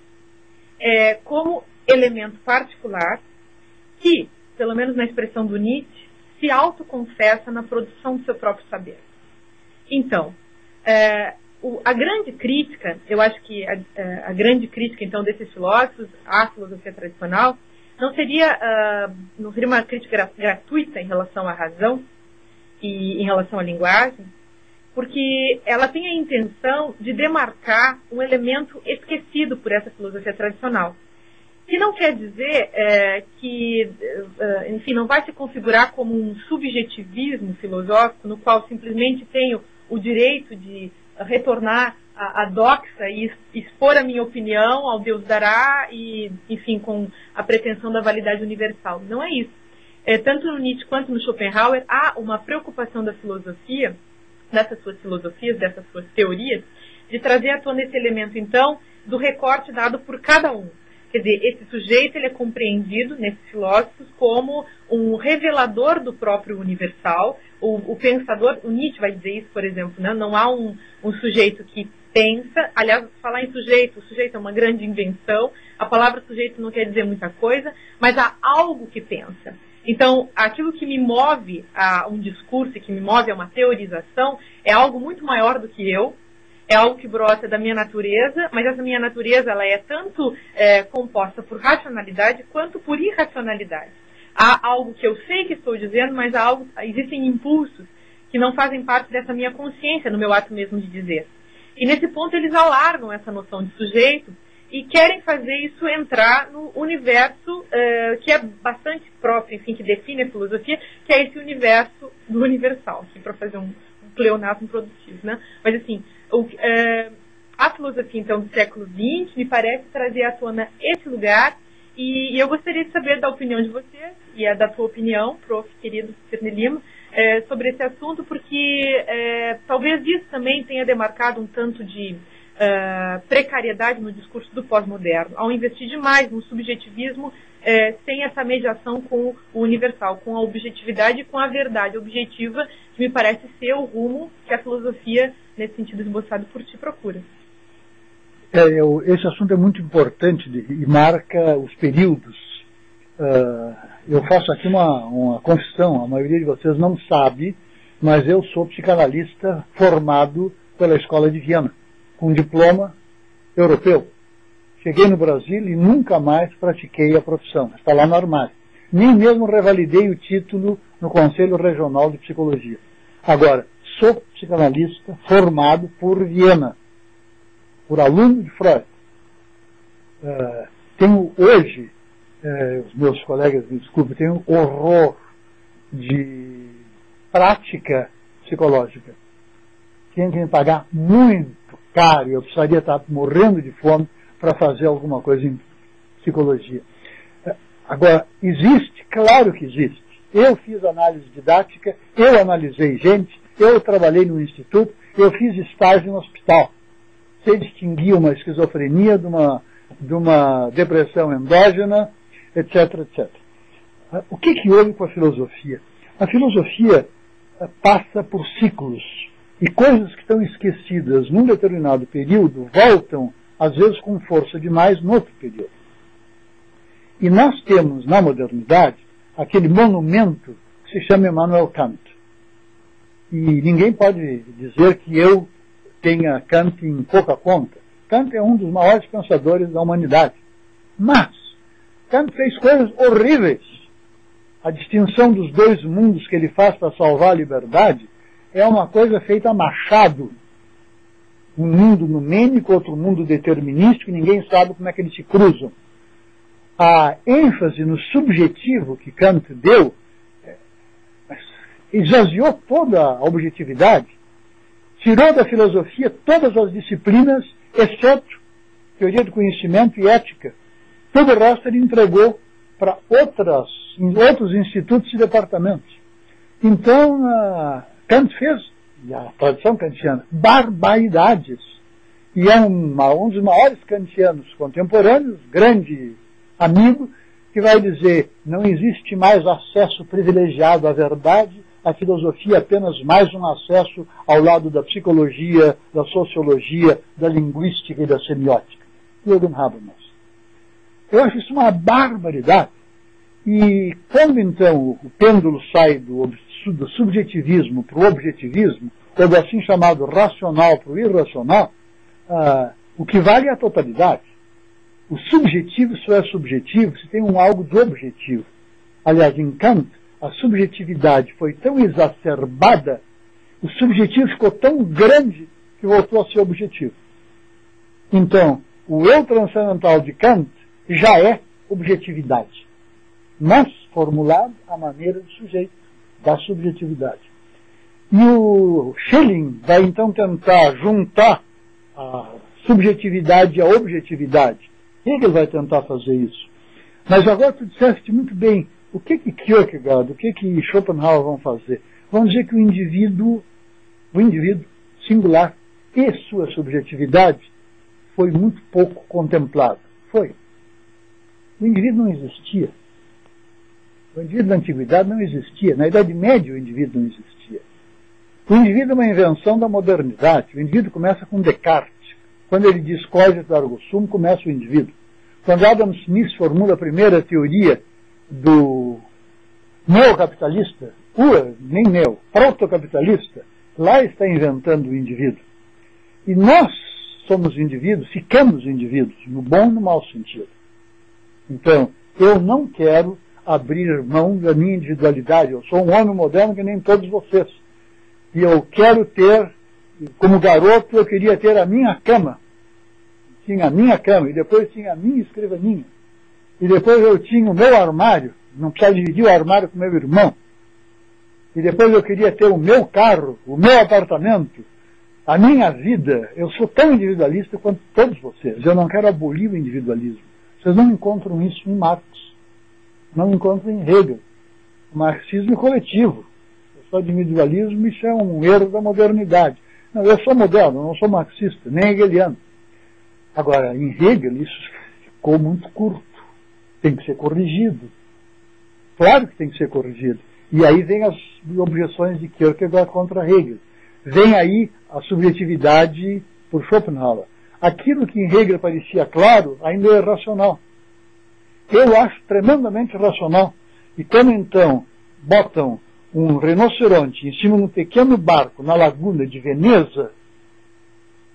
como elemento particular que, pelo menos na expressão do Nietzsche, se autoconfessa na produção do seu próprio saber. Então, a grande crítica, eu acho que a grande crítica então desses filósofos à filosofia tradicional não seria uma crítica gratuita em relação à razão e em relação à linguagem, porque ela tem a intenção de demarcar um elemento esquecido por essa filosofia tradicional. Que não quer dizer que, enfim, não vai se configurar como um subjetivismo filosófico no qual simplesmente tenho o direito de retornar a doxa e expor a minha opinião ao Deus dará e, enfim, com a pretensão da validade universal. Não é isso. Tanto no Nietzsche quanto no Schopenhauer há uma preocupação da filosofia, dessas suas filosofias, dessas suas teorias, de trazer à tona esse elemento, então, do recorte dado por cada um. Quer dizer, esse sujeito ele é compreendido nesses filósofos como um revelador do próprio universal, o pensador, o Nietzsche vai dizer isso, por exemplo, né? Não há um sujeito que pensa, aliás, falar em sujeito, o sujeito é uma grande invenção, a palavra sujeito não quer dizer muita coisa, mas há algo que pensa. Então, aquilo que me move a um discurso, que me move a uma teorização, é algo muito maior do que eu, é algo que brota da minha natureza, mas essa minha natureza ela é tanto composta por racionalidade quanto por irracionalidade. Há algo que eu sei que estou dizendo, mas existem impulsos que não fazem parte dessa minha consciência, no meu ato mesmo de dizer. E nesse ponto eles alargam essa noção de sujeito e querem fazer isso entrar no universo que é bastante próprio, enfim, que define a filosofia, que é esse universo do universal, aqui para fazer um pleonasmo produtivo, né? Mas assim, a filosofia então do século XX me parece trazer à tona esse lugar e eu gostaria de saber da opinião de vocês e da tua opinião, prof. querido Cirne Lima, sobre esse assunto, porque talvez isso também tenha demarcado um tanto de precariedade no discurso do pós-moderno, ao investir demais no subjetivismo sem essa mediação com o universal, com a objetividade e com a verdade objetiva, que me parece ser o rumo que a filosofia, nesse sentido esboçado por ti, procura. Esse assunto é muito importante e marca os períodos. Eu faço aqui uma confissão, a maioria de vocês não sabe, mas eu sou psicanalista formado pela Escola de Viena. com diploma europeu. Cheguei no Brasil e nunca mais pratiquei a profissão. Está lá no armário. Nem mesmo revalidei o título no Conselho Regional de Psicologia. Agora, sou psicanalista formado por Viena, por aluno de Freud. Tenho hoje, os meus colegas me desculpem, tenho horror de prática psicológica. Tinha que me pagar muito caro, eu precisaria estar morrendo de fome para fazer alguma coisa em psicologia. Agora, existe? Claro que existe. Eu fiz análise didática, eu analisei gente, eu trabalhei no instituto, eu fiz estágio no hospital. Sei distinguir uma esquizofrenia de uma depressão endógena, etc, etc. O que houve com a filosofia? A filosofia passa por ciclos. E coisas que estão esquecidas num determinado período voltam, às vezes com força demais, no outro período. E nós temos, na modernidade, aquele monumento que se chama Immanuel Kant. E ninguém pode dizer que eu tenha Kant em pouca conta. Kant é um dos maiores pensadores da humanidade. Mas Kant fez coisas horríveis. A distinção dos dois mundos que ele faz para salvar a liberdade é uma coisa feita a machado. Um mundo numênico, outro mundo determinístico, ninguém sabe como é que eles se cruzam. A ênfase no subjetivo que Kant deu esvaziou toda a objetividade, tirou da filosofia todas as disciplinas, exceto teoria do conhecimento e ética. Todo o resto ele entregou para outros institutos e departamentos. Então, Kant fez, e a tradição kantiana, barbaridades. E é um dos maiores kantianos contemporâneos, grande amigo, que vai dizer, não existe mais acesso privilegiado à verdade, a filosofia é apenas mais um acesso ao lado da psicologia, da sociologia, da linguística e da semiótica. Jürgen Habermas. Eu acho isso uma barbaridade. E quando então o pêndulo sai do subjetivismo para o objetivismo, ou do assim chamado racional para o irracional, o que vale é a totalidade. O subjetivo só é subjetivo se tem algo do objetivo. Aliás, em Kant, a subjetividade foi tão exacerbada, o subjetivo ficou tão grande que voltou a ser objetivo. Então, o eu transcendental de Kant já é objetividade, mas formulado à maneira do sujeito, da subjetividade. E o Schelling vai então tentar juntar a subjetividade e a objetividade. Hegel vai tentar fazer isso. Mas agora tu disseste muito bem, o que Kierkegaard, o que Schopenhauer vão fazer? Vão dizer que o indivíduo singular e sua subjetividade foi muito pouco contemplado. Foi. O indivíduo não existia. O indivíduo da antiguidade não existia. Na Idade Média o indivíduo não existia. O indivíduo é uma invenção da modernidade. O indivíduo começa com Descartes. Quando ele diz cogito ergo sum, começa o indivíduo. Quando Adam Smith formula a primeira teoria do neocapitalista, nem neo, protocapitalista, lá está inventando o indivíduo. E nós somos indivíduos, ficamos indivíduos, no bom e no mau sentido. Então, eu não quero abrir mão da minha individualidade. Eu sou um homem moderno que nem todos vocês. E eu quero ter, como garoto, eu queria ter a minha cama. Tinha a minha cama, e depois tinha a minha escrivaninha. E depois eu tinha o meu armário, não precisava dividir o armário com meu irmão. E depois eu queria ter o meu carro, o meu apartamento, a minha vida. Eu sou tão individualista quanto todos vocês. Eu não quero abolir o individualismo. Vocês não encontram isso em Marx. Não encontram em Hegel. O marxismo é coletivo. Eu sou individualismo, isso é um erro da modernidade. Não, eu sou moderno, eu não sou marxista, nem hegeliano. Agora, em Hegel, isso ficou muito curto. Tem que ser corrigido. Claro que tem que ser corrigido. E aí vem as objeções de Kierkegaard contra Hegel. Vem aí a subjetividade por Schopenhauer. Aquilo que em Hegel parecia claro, ainda é racional. Eu acho tremendamente racional. E quando então botam um rinoceronte em cima de um pequeno barco na laguna de Veneza,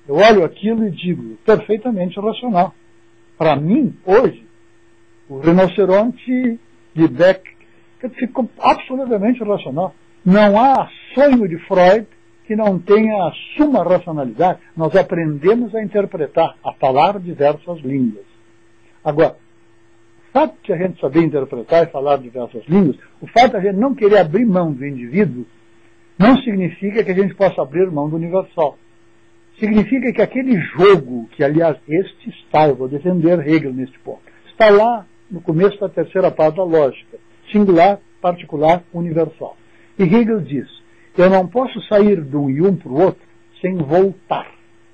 Eu olho aquilo e digo, perfeitamente racional. Para mim, hoje, o rinoceronte de Beck ficou absolutamente racional. Não há sonho de Freud que não tenha a suma racionalidade. Nós aprendemos a interpretar, a falar diversas línguas. Agora, o fato de a gente saber interpretar e falar diversas línguas, o fato de a gente não querer abrir mão do indivíduo, não significa que a gente possa abrir mão do universal. Significa que aquele jogo, que aliás este está, eu vou defender Hegel neste ponto, está lá no começo da terceira parte da lógica, singular, particular, universal. E Hegel diz, eu não posso sair de um e um para o outro sem voltar.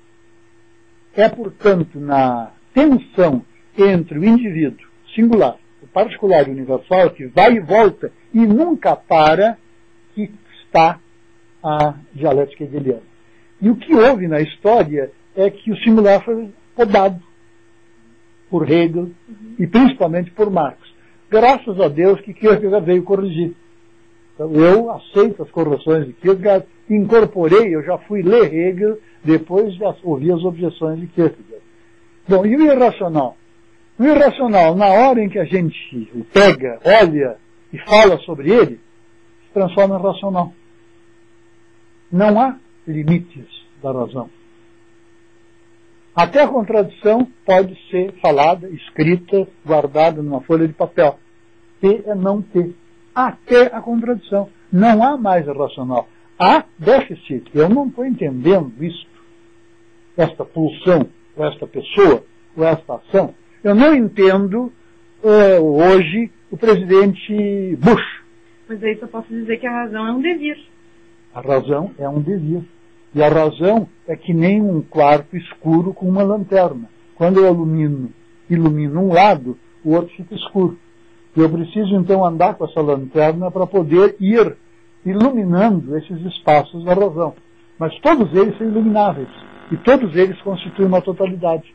É, portanto, na tensão entre o indivíduo singular, o particular e o universal, que vai e volta e nunca para, que está a dialética hegeliana. E o que houve na história é que o singular foi podado por Hegel e principalmente por Marx. Graças a Deus que Kierkegaard veio corrigir. Então, eu aceito as correções de Kierkegaard, incorporei, eu já fui ler Hegel depois de ouvir as objeções de Kierkegaard. Bom, e o irracional? O irracional, na hora em que a gente o pega, olha e fala sobre ele, se transforma em racional. Não há limites da razão. Até a contradição pode ser falada, escrita, guardada numa folha de papel. Ter é não ter. Até a contradição. Não há mais racional. Há déficit. Eu não estou entendendo isto. Esta pulsão, ou esta pessoa, ou esta ação. Eu não entendo hoje o presidente Bush. Mas aí só posso dizer que a razão é um devir. A razão é um devir. E a razão é que nem um quarto escuro com uma lanterna. Quando eu ilumino um lado, o outro fica escuro. E eu preciso então andar com essa lanterna para poder ir iluminando esses espaços da razão. Mas todos eles são ilumináveis. E todos eles constituem uma totalidade.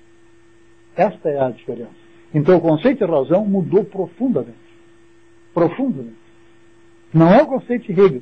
Esta é a diferença. Então o conceito de razão mudou profundamente. Profundamente. Não é o conceito de Hegel.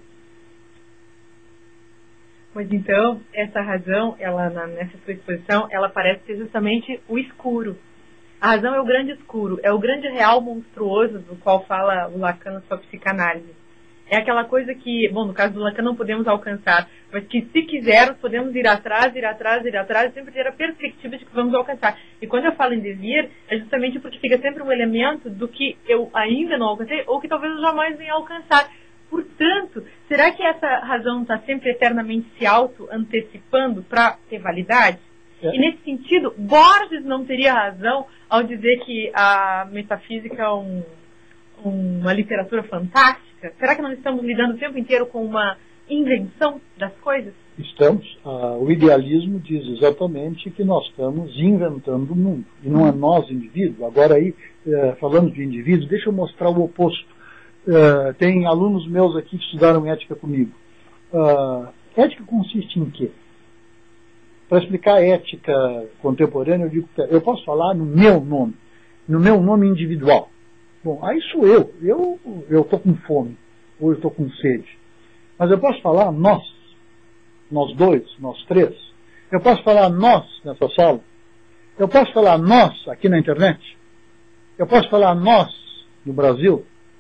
Pois então, essa razão, ela, nessa sua exposição, ela parece ser justamente o escuro. A razão é o grande escuro, é o grande real monstruoso do qual fala o Lacan na sua psicanálise. É aquela coisa que, bom, no caso do Lacan não podemos alcançar, mas que se quisermos podemos ir atrás, e sempre ter a perspectiva de que vamos alcançar. E quando eu falo em devir, é justamente porque fica sempre um elemento do que eu ainda não alcancei, ou que talvez eu jamais venha alcançar. Portanto, será que essa razão está sempre eternamente se auto-antecipando para ter validade? É. E nesse sentido, Borges não teria razão ao dizer que a metafísica é uma literatura fantástica? Será que nós estamos lidando o tempo inteiro com uma invenção das coisas? Estamos. O idealismo diz exatamente que nós estamos inventando o mundo. E não é nós, indivíduo. Agora aí, falando de indivíduo, deixa eu mostrar o oposto. Tem alunos meus aqui que estudaram ética comigo. Ética consiste em quê? Para explicar a ética contemporânea, eu digo que eu posso falar no meu nome individual. Bom, aí sou eu. Eu estou com fome, ou eu estou com sede. Mas eu posso falar nós dois, nós três. Eu posso falar nós nessa sala. Eu posso falar nós aqui na internet. Eu posso falar nós no Brasil.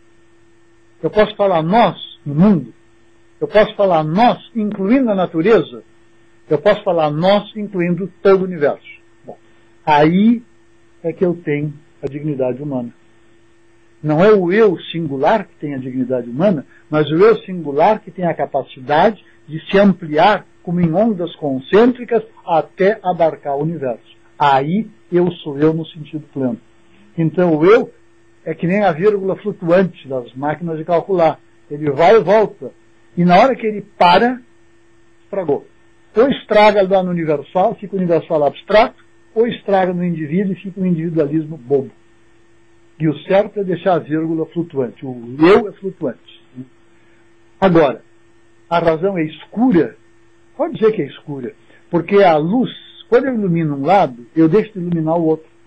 Eu posso falar nós no mundo. Eu posso falar nós incluindo a natureza. Eu posso falar nós incluindo todo o universo. Bom, aí é que eu tenho a dignidade humana. Não é o eu singular que tem a dignidade humana, mas o eu singular que tem a capacidade de se ampliar como em ondas concêntricas até abarcar o universo. Aí eu sou eu no sentido pleno. Então o eu é que nem a vírgula flutuante das máquinas de calcular. Ele vai e volta. E na hora que ele para, estragou. Ou estraga lá no universal, fica o universal abstrato, ou estraga no indivíduo e fica um individualismo bobo. E o certo é deixar a vírgula flutuante. O eu é flutuante. Agora, a razão é escura? Pode dizer que é escura. Porque a luz, quando eu ilumino um lado, eu deixo de iluminar o outro.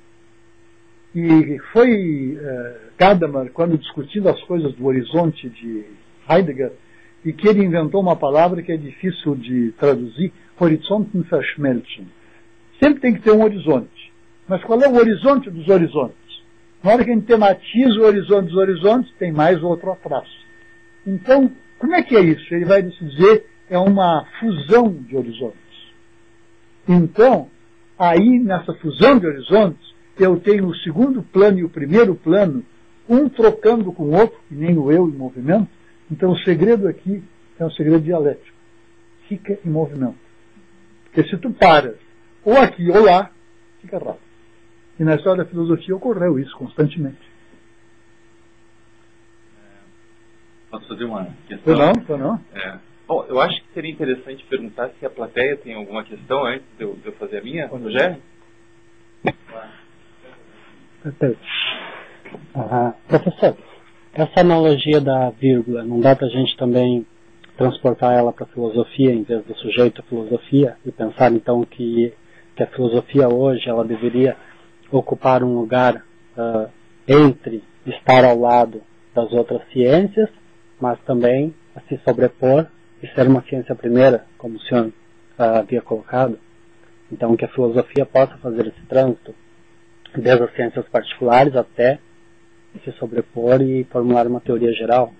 E foi Gadamer, quando discutindo as coisas do horizonte de Heidegger, e que ele inventou uma palavra que é difícil de traduzir, Horizonten verschmelzen. Sempre tem que ter um horizonte. Mas qual é o horizonte dos horizontes? Na hora que a gente tematiza o horizonte dos horizontes, tem mais outro atrás. Então, como é que é isso? Ele vai nos dizer, é uma fusão de horizontes. Então, aí nessa fusão de horizontes, eu tenho o segundo plano e o primeiro plano, um trocando com o outro, que nem o eu em movimento. Então o segredo aqui é um segredo dialético. Fica em movimento. Porque se tu paras, ou aqui ou lá, fica rápido. E na história da filosofia ocorreu isso constantemente. Posso fazer uma questão? Não. Bom, eu acho que seria interessante perguntar se a plateia tem alguma questão antes de eu fazer a minha, Rogério? Perfeito. Professor, essa analogia da vírgula, não dá para a gente também transportar ela para a filosofia em vez do sujeito à filosofia e pensar então que a filosofia hoje ela deveria ocupar um lugar entre estar ao lado das outras ciências, mas também a se sobrepor e ser uma ciência primeira, como o senhor havia colocado. Então que a filosofia possa fazer esse trânsito desde as ciências particulares até se sobrepor e formular uma teoria geral.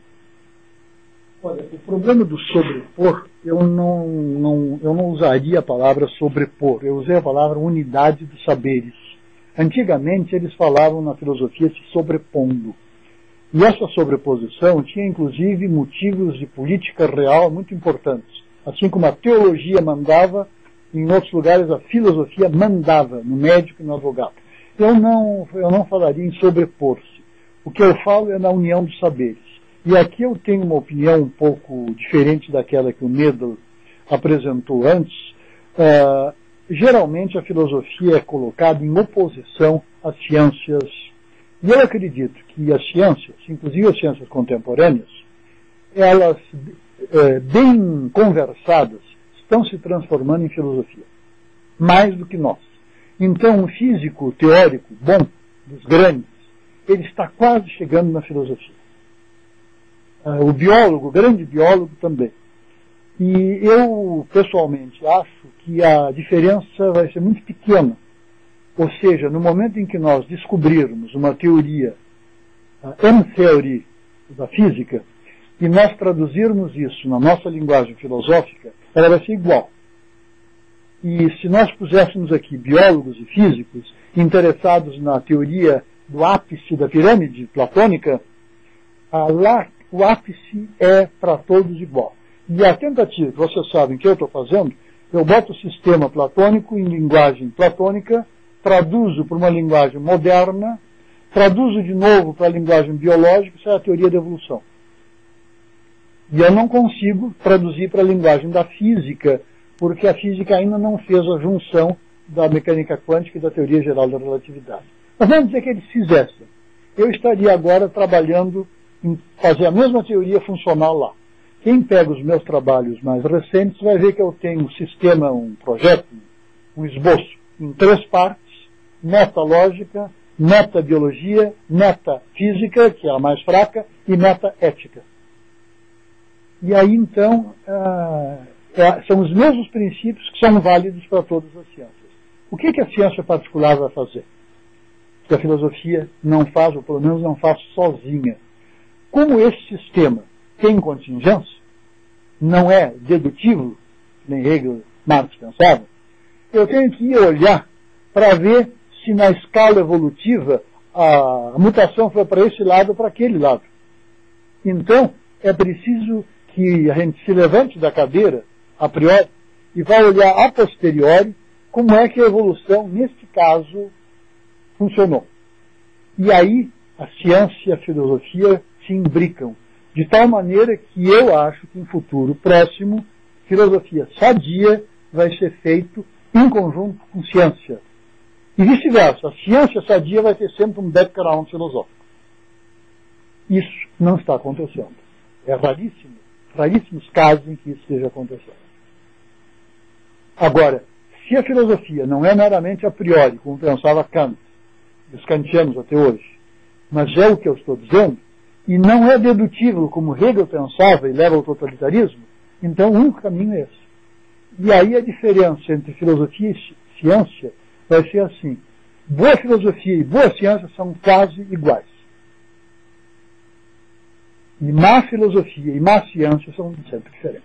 Olha, o problema do sobrepor, eu não usaria a palavra sobrepor, eu usei a palavra unidade dos saberes. Antigamente eles falavam na filosofia se sobrepondo. E essa sobreposição tinha inclusive motivos de política real muito importantes. Assim como a teologia mandava, em outros lugares a filosofia mandava, no médico e no advogado. Eu não falaria em sobrepor-se. O que eu falo é na união dos saberes. E aqui eu tenho uma opinião um pouco diferente daquela que o Nedel apresentou antes. Geralmente a filosofia é colocada em oposição às ciências. E eu acredito que as ciências, inclusive as ciências contemporâneas, elas, bem conversadas, estão se transformando em filosofia. Mais do que nós. Então, um físico teórico bom, dos grandes, ele está quase chegando na filosofia. O biólogo, o grande biólogo também. E eu, pessoalmente, acho que a diferença vai ser muito pequena. Ou seja, no momento em que nós descobrirmos uma teoria, a M-theory da física, e nós traduzirmos isso na nossa linguagem filosófica, ela vai ser igual. E se nós puséssemos aqui biólogos e físicos interessados na teoria do ápice da pirâmide platônica, lá o ápice é para todos igual. E a tentativa, vocês sabem que eu estou fazendo, eu boto o sistema platônico em linguagem platônica, traduzo para uma linguagem moderna, traduzo de novo para a linguagem biológica, isso é a teoria da evolução. E eu não consigo traduzir para a linguagem da física, porque a física ainda não fez a junção da mecânica quântica e da teoria geral da relatividade. Mas vamos dizer que eles fizessem. Eu estaria agora trabalhando em fazer a mesma teoria funcional lá. Quem pega os meus trabalhos mais recentes vai ver que eu tenho um sistema, um projeto, um esboço, em 3 partes: metalógica, metabiologia, metafísica, que é a mais fraca, e metaética. E aí, então, são os mesmos princípios que são válidos para todas as ciências. O que a ciência particular vai fazer? Que a filosofia não faz, ou pelo menos não faz sozinha. Como esse sistema tem contingência, não é dedutivo, nem Hegel, Marx pensavam, eu tenho que ir olhar para ver se na escala evolutiva a mutação foi para esse lado ou para aquele lado. Então, é preciso que a gente se levante da cadeira, a priori, e vá olhar a posteriori como é que a evolução, neste caso, funcionou. E aí, a ciência e a filosofia se imbricam, de tal maneira que eu acho que em futuro próximo, filosofia sadia vai ser feito em conjunto com ciência. E vice-versa, a ciência sadia vai ter sempre um background filosófico. Isso não está acontecendo. É raríssimo, raríssimos casos em que isso esteja acontecendo. Agora, se a filosofia não é meramente a priori, como pensava Kant, e os kantianos até hoje, mas é o que eu estou dizendo, e não é dedutível como Hegel pensava e leva ao totalitarismo, então o único caminho é esse. E aí a diferença entre filosofia e ciência vai ser assim: boa filosofia e boa ciência são quase iguais. E má filosofia e má ciência são sempre diferentes.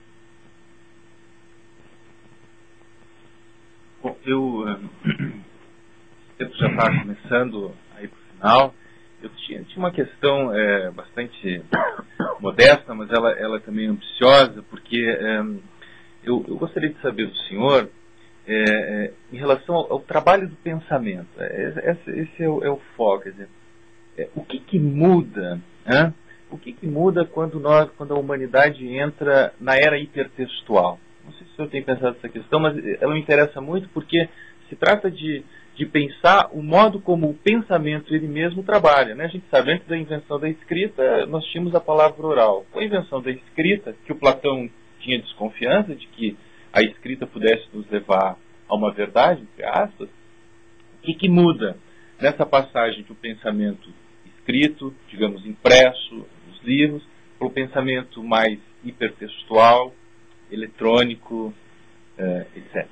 Bom, o tempo já está começando aí para o final. Eu tinha uma questão bastante modesta, mas ela também ambiciosa, porque eu gostaria de saber do senhor, em relação ao trabalho do pensamento. Esse é o foco. Quer dizer, o que muda? O que muda quando a humanidade entra na era hipertextual? Não sei se o senhor tem pensado nessa questão, mas ela me interessa muito porque se trata de pensar o modo como o pensamento ele mesmo trabalha, né? A gente sabe, antes da invenção da escrita, nós tínhamos a palavra oral. Com a invenção da escrita, que o Platão tinha desconfiança de que a escrita pudesse nos levar a uma verdade, entre aspas, o que muda nessa passagem do pensamento escrito, digamos, impresso, nos livros, para o pensamento mais hipertextual, eletrônico, etc.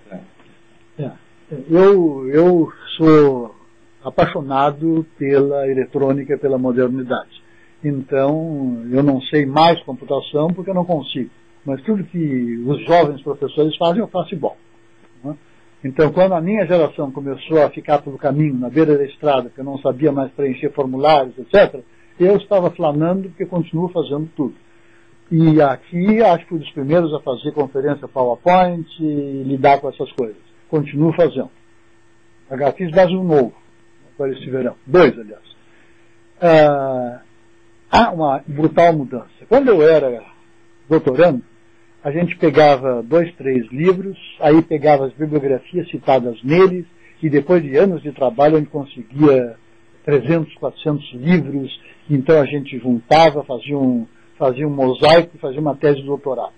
Eu sou apaixonado pela eletrônica e pela modernidade. Então, eu não sei mais computação porque eu não consigo. Mas tudo que os jovens professores fazem, eu faço igual. Então, quando a minha geração começou a ficar pelo caminho, na beira da estrada, que eu não sabia mais preencher formulários, etc., eu estava flanando porque continuo fazendo tudo. E aqui, acho que fui dos primeiros a fazer conferência PowerPoint e lidar com essas coisas. Continuo fazendo. Agora fiz mais um novo, agora esse verão. 2, aliás. Há uma brutal mudança. Quando eu era doutorando, a gente pegava 2, 3 livros, aí pegava as bibliografias citadas neles, e depois de anos de trabalho a gente conseguia 300, 400 livros, então a gente juntava, fazia um mosaico e fazia uma tese de doutorado.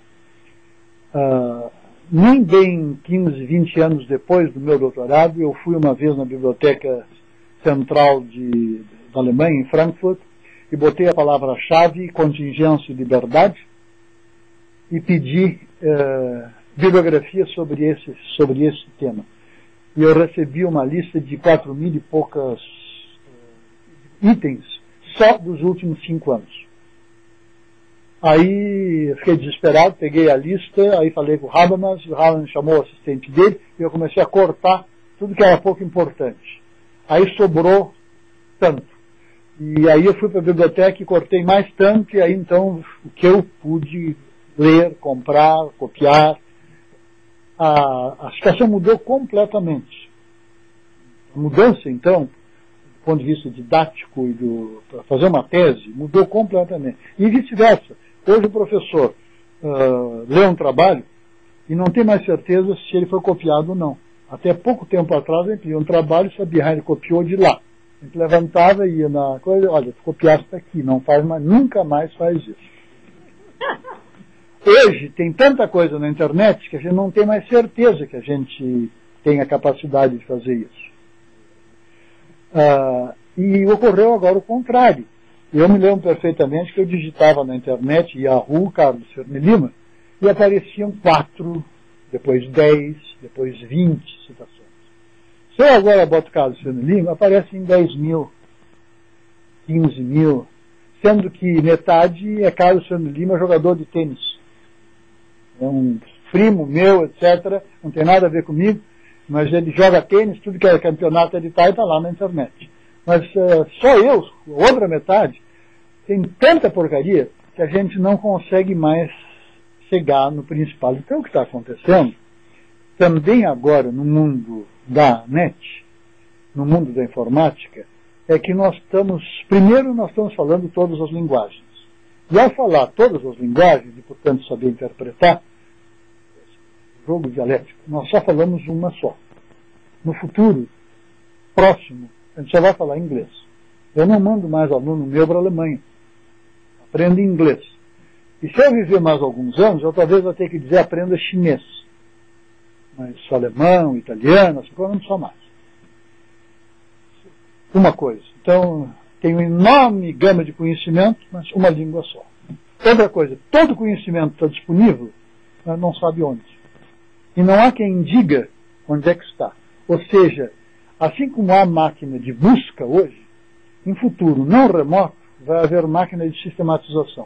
Nem bem 15, 20 anos depois do meu doutorado, eu fui uma vez na Biblioteca Central da Alemanha, em Frankfurt, e botei a palavra-chave contingência e liberdade e pedi bibliografia sobre esse tema. E eu recebi uma lista de 4.000 e poucas itens só dos últimos 5 anos. Aí eu fiquei desesperado, peguei a lista, aí falei com o Habermas, o Habermas chamou o assistente dele e eu comecei a cortar tudo que era pouco importante. Aí sobrou tanto. E aí eu fui para a biblioteca e cortei mais tanto, e aí então o que eu pude ler, comprar, copiar, a situação mudou completamente. A mudança, então, do ponto de vista didático e para fazer uma tese, mudou completamente. E vice-versa. Hoje o professor lê um trabalho e não tem mais certeza se ele foi copiado ou não. Até pouco tempo atrás ele lia um trabalho e sabia, ele copiou de lá. A gente levantava e ia na coisa, olha, tu copiaste aqui, não faz mais, nunca mais faz isso. Hoje tem tanta coisa na internet que a gente não tem mais certeza que a gente tem a capacidade de fazer isso. E ocorreu agora o contrário. Eu me lembro perfeitamente que eu digitava na internet Yahoo, Carlos Fermi Lima, e apareciam 4, depois 10, depois 20 citações. Se eu agora boto Carlos Fermi Lima, aparecem 10.000, 15.000, sendo que metade é Carlos Fermi Lima, jogador de tênis. É um primo meu, etc., não tem nada a ver comigo, mas ele joga tênis, tudo que é campeonato ele está lá na internet. Mas só eu, outra metade, tem tanta porcaria que a gente não consegue mais chegar no principal. Então o que está acontecendo, também agora no mundo da net, no mundo da informática, é que nós estamos falando todas as linguagens. E ao falar todas as linguagens, e portanto saber interpretar, jogo dialético, nós só falamos uma só. No futuro próximo, a gente só vai falar inglês. Eu não mando mais aluno meu para a Alemanha. Aprenda inglês. E se eu viver mais alguns anos, eu talvez vou ter que dizer aprenda chinês. Mas alemão, italiano, assim, não só mais. Uma coisa. Então, tem uma enorme gama de conhecimento, mas uma língua só. Outra coisa, todo conhecimento está disponível, mas não sabe onde. e não há quem diga onde é que está. Ou seja, assim como há máquina de busca hoje, em futuro não remoto vai haver máquina de sistematização.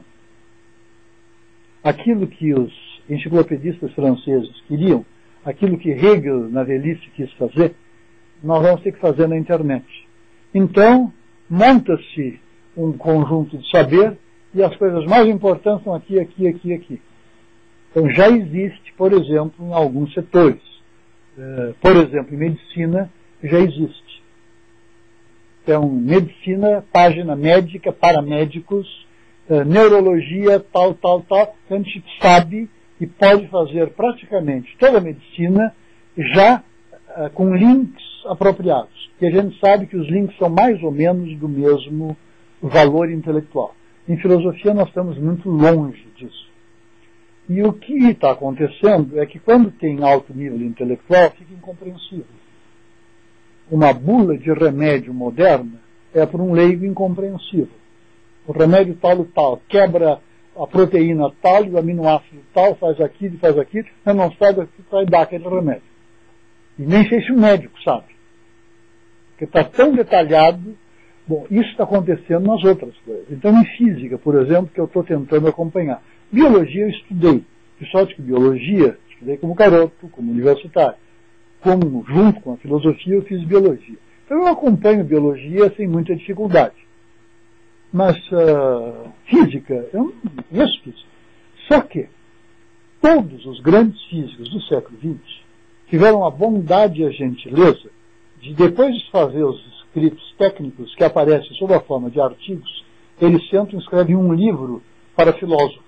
Aquilo que os enciclopedistas franceses queriam, aquilo que Hegel na velhice quis fazer, nós vamos ter que fazer na internet. Então, monta-se um conjunto de saber e as coisas mais importantes são aqui, aqui, aqui, aqui. Então já existe, por exemplo, em alguns setores. Por exemplo, em medicina já existe. Então, medicina, página médica para médicos, neurologia, tal. A gente sabe e pode fazer praticamente toda a medicina já com links apropriados. E a gente sabe que os links são mais ou menos do mesmo valor intelectual. Em filosofia nós estamos muito longe disso. E o que está acontecendo é que quando tem alto nível intelectual fica incompreensível. Uma bula de remédio moderna é para um leigo incompreensível. O remédio tal e tal quebra a proteína tal e o aminoácido tal, faz aquilo, eu não sabe o que vai dar aquele remédio. E nem sei se o médico sabe. Porque está tão detalhado. Bom, isso está acontecendo nas outras coisas. Então, em física, por exemplo, que eu estou tentando acompanhar. Biologia eu estudei. De sorte que biologia, estudei como garoto, como universitário. Como, junto com a filosofia, eu fiz biologia. Então, eu acompanho biologia sem muita dificuldade. Mas física, eu não conheço física. Só que todos os grandes físicos do século XX tiveram a bondade e a gentileza de, depois de fazer os escritos técnicos que aparecem sob a forma de artigos, eles sentam e escrevem um livro para filósofos.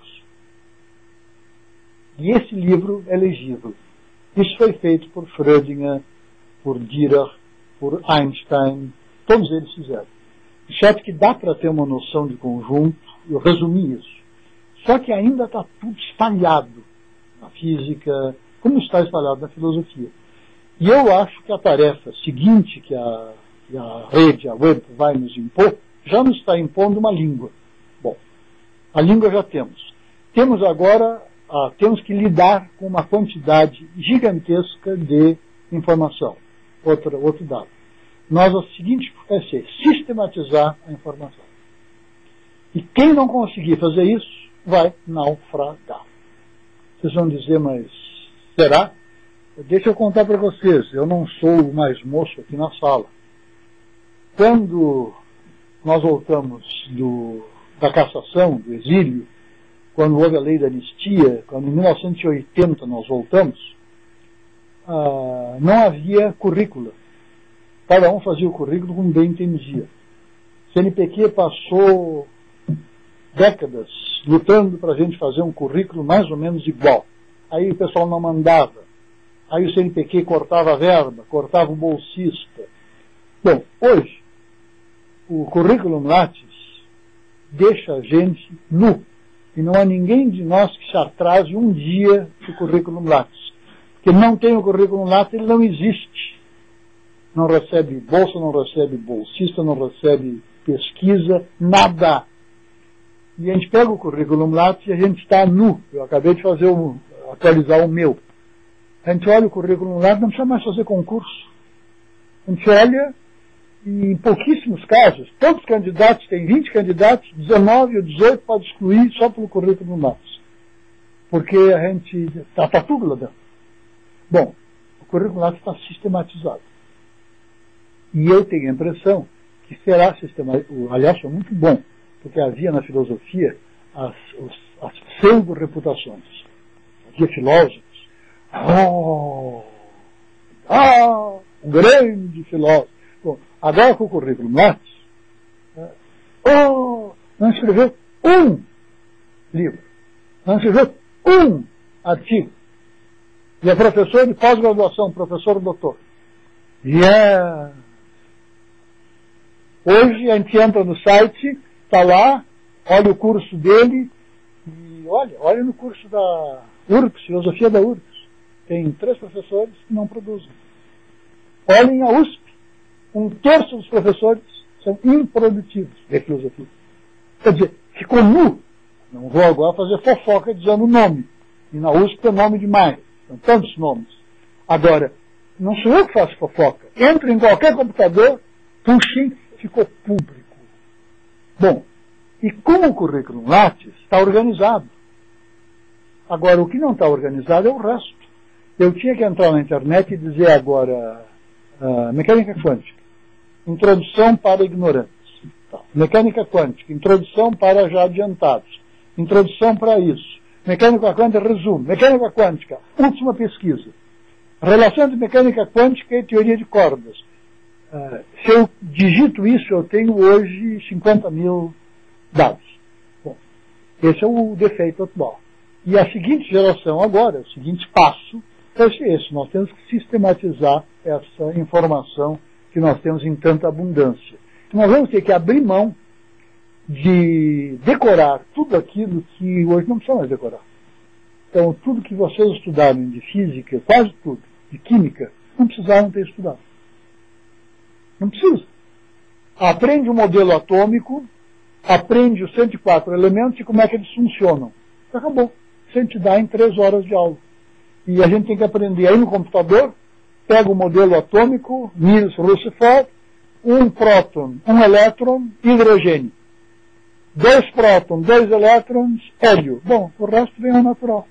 E esse livro é legível. Isso foi feito por Schrödinger, por Dirac, por Einstein, todos eles fizeram. De certo que dá para ter uma noção de conjunto, eu resumi isso. Só que ainda está tudo espalhado na física, como está espalhado na filosofia. E eu acho que a tarefa seguinte que a rede, a web, vai nos impor, já nos está impondo uma língua. Bom, a língua já temos. Temos agora, temos que lidar com uma quantidade gigantesca de informação. Outro dado. O seguinte vai ser sistematizar a informação. E quem não conseguir fazer isso, vai naufragar. Vocês vão dizer, mas será? Deixa eu contar para vocês, eu não sou o mais moço aqui na sala. Quando nós voltamos da cassação, do exílio, quando houve a lei da anistia, quando em 1980 nós voltamos, não havia currículo. Cada um fazia o currículo como bem entendia. CNPq passou décadas lutando para a gente fazer um currículo mais ou menos igual. Aí o pessoal não mandava. Aí o CNPq cortava a verba, cortava o bolsista. Bom, hoje, o currículo Lattes deixa a gente nu. E não há ninguém de nós que se atrase um dia do currículo Lattes. Porque não tem o currículo Lattes, ele não existe. Não recebe bolsa, não recebe bolsista, não recebe pesquisa, nada. E a gente pega o currículo Lattes e a gente está nu. Eu acabei de atualizar o meu. A gente olha o currículo Lattes, não precisa mais fazer concurso. A gente olha e, em pouquíssimos casos, todos os candidatos, tem 20 candidatos, 19 ou 18 pode excluir só pelo currículo Lattes. Porque a gente está tudo lá dentro. Bom, o currículo Lattes está sistematizado. E eu tenho a impressão que será sistematizado. Aliás, foi muito bom, porque havia na filosofia as pseudo-reputações. Havia filósofos. Um grande filósofo. Bom, agora com o currículo Lattes, não escreveu um livro, não escreveu um artigo. E é professor de pós-graduação, professor doutor. Hoje a gente entra no site, está lá, olha o curso dele, e olha no curso da URGS, filosofia da URGS. Tem 3 professores que não produzem. Olhem a USP, 1/3 dos professores são improdutivos de filosofia. Quer dizer, ficou nu. Não vou agora fazer fofoca dizendo o nome. E na USP é nome demais. São tantos nomes. Agora, não sou eu que faço fofoca. Entro em qualquer computador, puxem, ficou público. Bom, e como o currículo Lattes está organizado. Agora, o que não está organizado é o resto. Eu tinha que entrar na internet e dizer agora, mecânica quântica, introdução para ignorantes. Tá. Mecânica quântica, introdução para já adiantados. Introdução para isso. Mecânica quântica, resumo. Mecânica quântica, última pesquisa. Relação entre mecânica quântica e teoria de cordas. Se eu digito isso, eu tenho hoje 50 mil dados. Bom, esse é o defeito atual. E a seguinte geração agora, o seguinte passo, vai ser esse. Nós temos que sistematizar essa informação que nós temos em tanta abundância. Então, nós vamos ter que abrir mão de decorar tudo aquilo que hoje não precisa mais decorar. Então, tudo que vocês estudaram de física, quase tudo, de química, não precisaram ter estudado. Não precisa. Aprende o modelo atômico, aprende os 104 elementos e como é que eles funcionam. Acabou. Isso a gente dá em 3 horas de aula. E a gente tem que aprender aí no computador, pega o modelo atômico, Niels Rutherford, um próton, um elétron, hidrogênio. 2 prótons, 2 elétrons, hélio. Bom, o resto vem ao natural.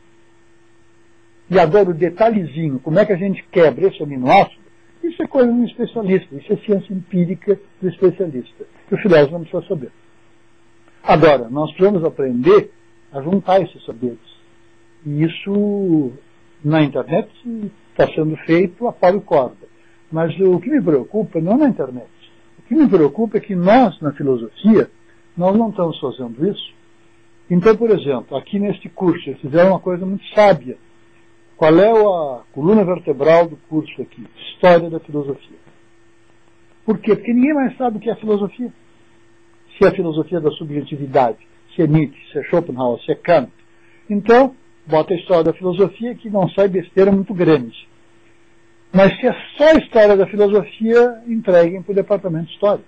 E agora o detalhezinho, como é que a gente quebra esse aminoácido, isso é coisa do especialista, isso é ciência empírica do especialista. Que o filósofo não precisa saber. Agora, nós precisamos aprender a juntar esses saberes. E isso, na internet, está sendo feito a pau e corda. Mas o que me preocupa não é na internet. O que me preocupa é que nós, na filosofia, nós não estamos fazendo isso. Então, por exemplo, aqui neste curso, eles fizeram uma coisa muito sábia. Qual é a coluna vertebral do curso aqui? História da filosofia. Por quê? Porque ninguém mais sabe o que é filosofia. Se é a filosofia da subjetividade, se é Nietzsche, se é Schopenhauer, se é Kant. Então, bota a história da filosofia que não sai besteira muito grande. Mas se é só a história da filosofia, entreguem para o departamento de história.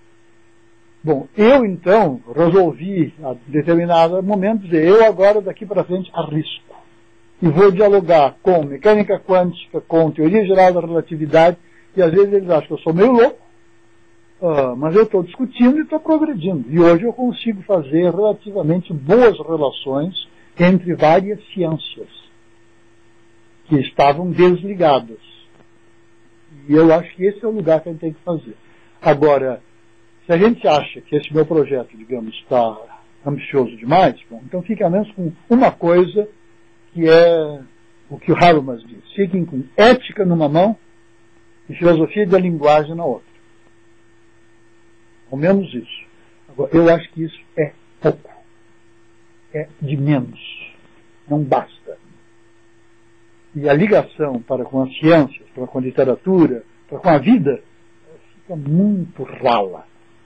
Bom, eu então resolvi, a determinado momento, dizer, eu agora daqui para frente arrisco. E vou dialogar com mecânica quântica, com teoria geral da relatividade, e às vezes eles acham que eu sou meio louco, mas eu estou discutindo e estou progredindo. E hoje eu consigo fazer relativamente boas relações entre várias ciências que estavam desligadas. E eu acho que esse é o lugar que a gente tem que fazer. Agora, se a gente acha que esse meu projeto, digamos, está ambicioso demais, bom, então fica menos com uma coisa que é o que o Habermas diz. Fiquem com ética numa mão e filosofia da linguagem na outra. Ao menos isso. Agora, eu acho que isso é pouco. É de menos. Não basta. E a ligação para com as ciências, para com a literatura, para com a vida, fica muito rala.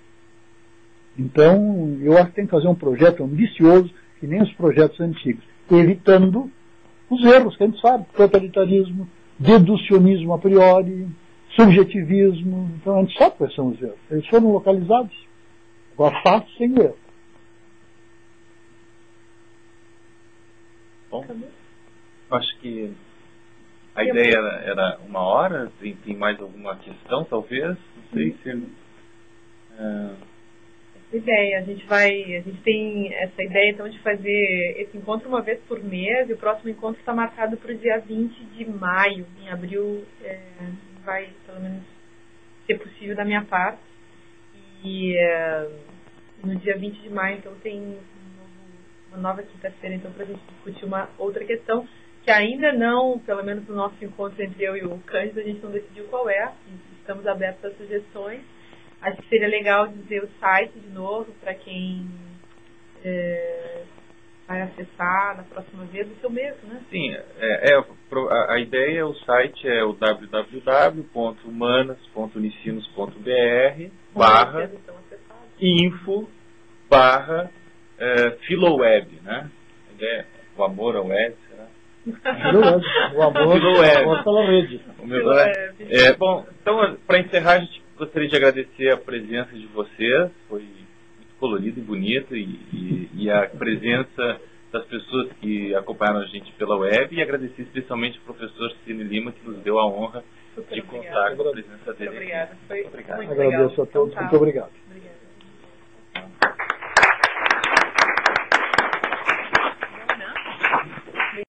Então, eu acho que tem que fazer um projeto ambicioso, que nem os projetos antigos, evitando os erros que a gente sabe, totalitarismo, deducionismo a priori, subjetivismo. Então a gente sabe quais são os erros. Eles foram localizados. Agora fato sem erro. Bom, acho que a ideia era 1 hora. Tem mais alguma questão, talvez? Não sei se... Ideia, a gente tem essa ideia então de fazer esse encontro uma vez por mês, e o próximo encontro está marcado para o dia 20 de maio. Em abril vai pelo menos ser possível da minha parte. E no dia 20 de maio então tem uma nova quinta-feira então para a gente discutir uma outra questão que ainda não, pelo menos no nosso encontro entre eu e o Cândido, a gente não decidiu qual é. Estamos abertos a sugestões. Acho que seria legal dizer o site de novo para quem vai acessar na próxima vez, o seu mesmo, né? Sim, a ideia, o site é o www.humanas.unicinos.br/info/filoweb, né? O amor ao web, será? O amor pela rede. Bom, então, para encerrar, a gente gostaria de agradecer a presença de vocês. Foi muito colorido e bonito, e a presença das pessoas que acompanharam a gente pela web e agradecer especialmente ao professor Cine Lima, que nos deu a honra de contar com a presença dele. Muito obrigada. Foi muito obrigado. muito Agradeço legal. a todos. Então, tá. Muito obrigado.